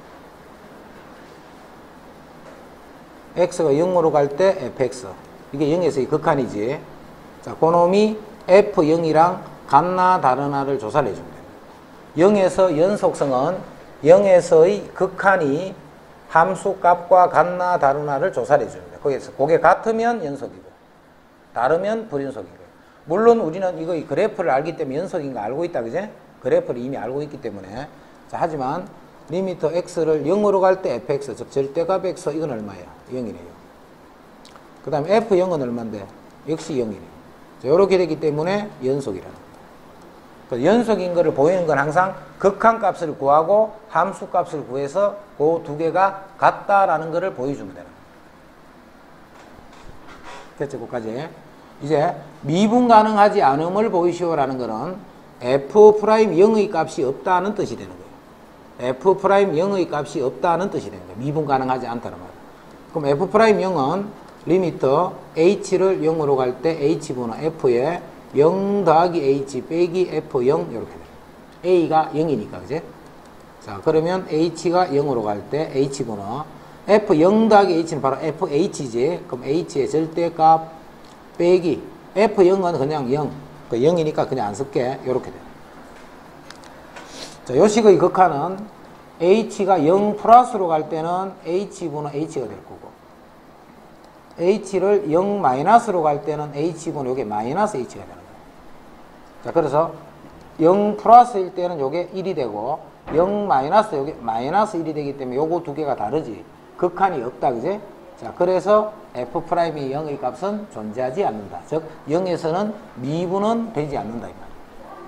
x가 영으로 갈 때 fx. 이게 영에서의 극한이지. 자, 그놈이 에프 영이랑 같나 다르나를 조사를 해주면 됩니다. 영에서 연속성은 영에서의 극한이 함수값과 같나 다르나를 조사를 해줍니다. 거기에서 그게 같으면 연속이고 다르면 불연속이고. 물론 우리는 이거 이 그래프를 알기 때문에 연속인 거 알고 있다, 그제? 그래프를 이미 알고 있기 때문에. 자, 하지만 리미터 x를 영으로 갈 때 fx, 즉 절대값 x, 이건 얼마야? 영이래요. 그 다음에 에프 영은 얼마인데? 역시 영이래요. 자, 이렇게 되기 때문에 연속이라는 거예요. 연속인 거를 보이는 건 항상 극한 값을 구하고 함수 값을 구해서 그 두 개가 같다라는 거를 보여주면 되는 거예요. 됐죠? 거기까지. 이제 미분 가능하지 않음을 보이시오라는 거는 F' 영의 값이 없다는 뜻이 되는 거예요. F' 영의 값이 없다는 뜻이 되는 거예요. 미분 가능하지 않다는 말이에요. 그럼 F' 영은 리미터 H를 영으로 갈 때 H번호 F에 영 더하기 H 빼기 에프 영 이렇게 돼요. A가 영이니까, 그제? 자, 그러면 H가 영으로 갈 때 H번호 에프 영 더하기 H는 바로 에프 에이치지. 그럼 H의 절대값 빼기 에프 영은 그냥 영. 그 영이니까 그냥 안 쓸게. 이렇게 돼요. 자, 요 식의 극한은 H가 영 플러스로 갈 때는 H분의 H가 될 거고, H를 영 마이너스로 갈 때는 H분의 요게 마이너스 H가 되는 거예요. 자, 그래서 영 플러스일 때는 요게 일이 되고, 영 마이너스 요게 마이너스 일이 되기 때문에 요거 두 개가 다르지. 극한이 없다, 그제? 자, 그래서 F'이 영의 값은 존재하지 않는다. 즉, 영에서는 미분은 되지 않는다, 이 말이에요.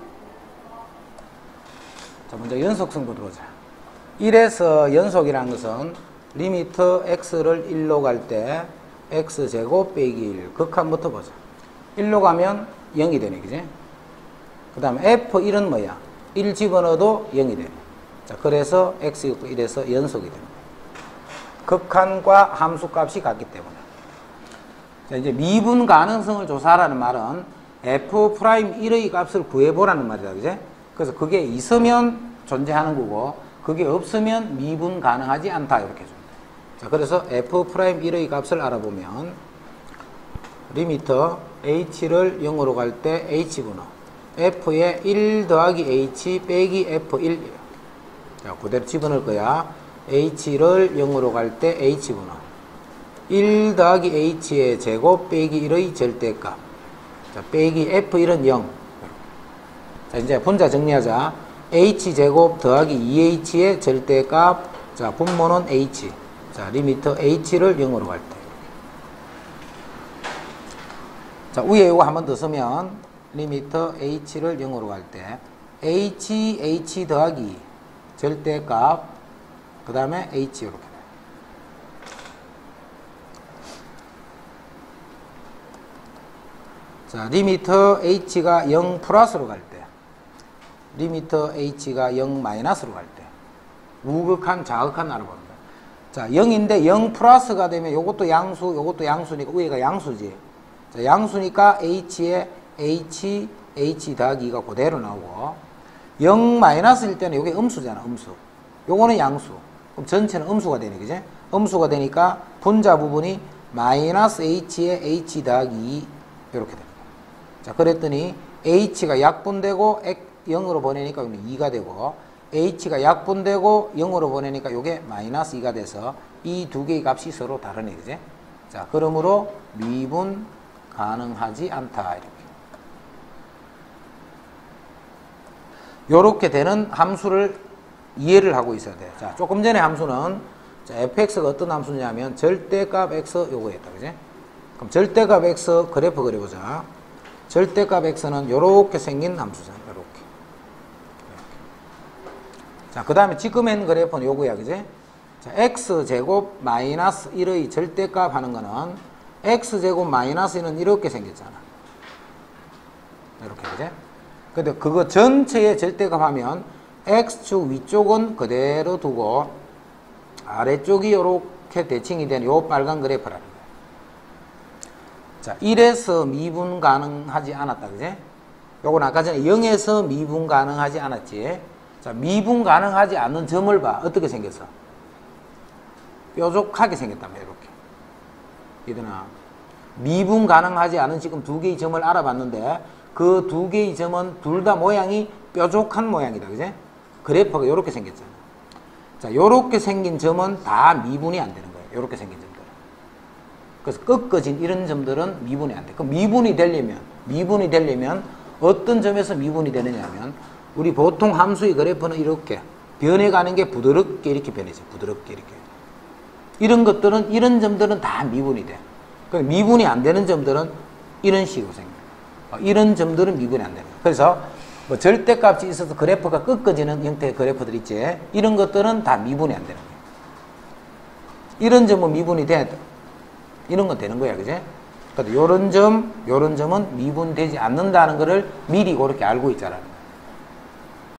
자, 먼저 연속성도 들어오자. 일에서 연속이라는 것은 리미터 x를 일로 갈 때 x제곱 빼기 일. 극한부터 보자. 일로 가면 영이 되네, 그지? 그 다음에 에프 일은 뭐야? 일 집어넣어도 영이 되네. 자, 그래서 x 일에서 연속이 되는 거예요. 극한과 함수값이 같기 때문에. 자, 이제 미분 가능성을 조사하라는 말은 에프 프라임 일의 값을 구해보라는 말이다. 그지? 그래서 그게 있으면 존재하는 거고, 그게 없으면 미분 가능하지 않다. 이렇게 줍니다. 자, 그래서 에프 프라임 일의 값을 알아보면, 리미터 h를 영으로 갈 때 h분호, f에 일 더하기 h 빼기 에프 일. 자, 그대로 집어넣을 거야. h를 영으로 갈 때 h분호, 일 더하기 h의 제곱 빼기 일의 절대값. 자, 빼기 에프 일은 영. 자, 이제 분자 정리하자. h제곱 더하기 이 에이치의 절대값. 자, 분모는 h. 자, 리미터 h를 영으로 갈 때. 자, 위에 이거 한 번 더 쓰면, 리미터 h를 영으로 갈 때, h, h 더하기 절대값, 그 다음에 h 이렇게. 자, 리미터 h가 영 플러스로 갈 때, 리미터 h가 영 마이너스로 갈 때, 우극한, 자극한 알아봅니다. 자, 영인데 영 플러스가 되면 요것도 양수, 요것도 양수니까 위에가 양수지. 자, 양수니까 h에 h, h 더하기 이가 그대로 나오고, 영 마이너스일 때는 요게 음수잖아, 음수. 요거는 양수. 그럼 전체는 음수가 되네, 그지? 음수가 되니까 분자 부분이 마이너스 h에 h 더하기 이, 이렇게 됩니다. 자, 그랬더니 h가 약분되고 영으로 보내니까 여기는 이가 되고, h가 약분되고 영으로 보내니까 이게 마이너스 이가 돼서 이 두 개의 값이 서로 다르네, 그지? 자, 그러므로 미분 가능하지 않다, 이렇게. 요렇게 되는 함수를 이해를 하고 있어야 돼. 자, 조금 전에 함수는, 자, fx가 어떤 함수냐면 절대값 x 요거였다, 그지? 그럼 절대값 x 그래프 그려보자. 절대값 x는 요렇게 생긴 함수잖아, 요렇게. 자, 그 다음에 지금 한 그래프는 요거야, 그지? 자, x제곱 마이너스 일의 절대값 하는 거는 x제곱 마이너스 일은 이렇게 생겼잖아. 이렇게, 그지? 근데 그거 전체의 절대값 하면 x축 위쪽은 그대로 두고 아래쪽이 요렇게 대칭이 된 요 빨간 그래프라는 거야. 자, 일에서 미분 가능하지 않았다, 그지? 요건 아까 전에 영에서 미분 가능하지 않았지? 자, 미분 가능하지 않는 점을 봐. 어떻게 생겼어? 뾰족하게 생겼다며, 이렇게. 이더나 미분 가능하지 않은 지금 두 개의 점을 알아봤는데 그 두 개의 점은 둘 다 모양이 뾰족한 모양이다, 그지? 그래프가 이렇게 생겼잖아. 자, 이렇게 생긴 점은 다 미분이 안 되는 거예요. 이렇게 생긴 점들은. 그래서 꺾어진 이런 점들은 미분이 안 돼. 그럼 미분이 되려면 미분이 되려면 어떤 점에서 미분이 되느냐 하면, 우리 보통 함수의 그래프는 이렇게 변해가는 게 부드럽게 이렇게 변해져. 부드럽게 이렇게. 이런 것들은, 이런 점들은 다 미분이 돼. 그러니까 미분이 안 되는 점들은 이런 식으로 생겨요. 이런 점들은 미분이 안 되는 거예요. 그래서 뭐 절대값이 있어서 그래프가 꺾어지는 형태의 그래프들 있지. 이런 것들은 다 미분이 안 되는 거예요. 이런 점은 미분이 돼. 이런 건 되는 거야, 그지? 그러니까 요런 점, 요런 점은 미분되지 않는다는 것을 미리 그렇게 알고 있잖아.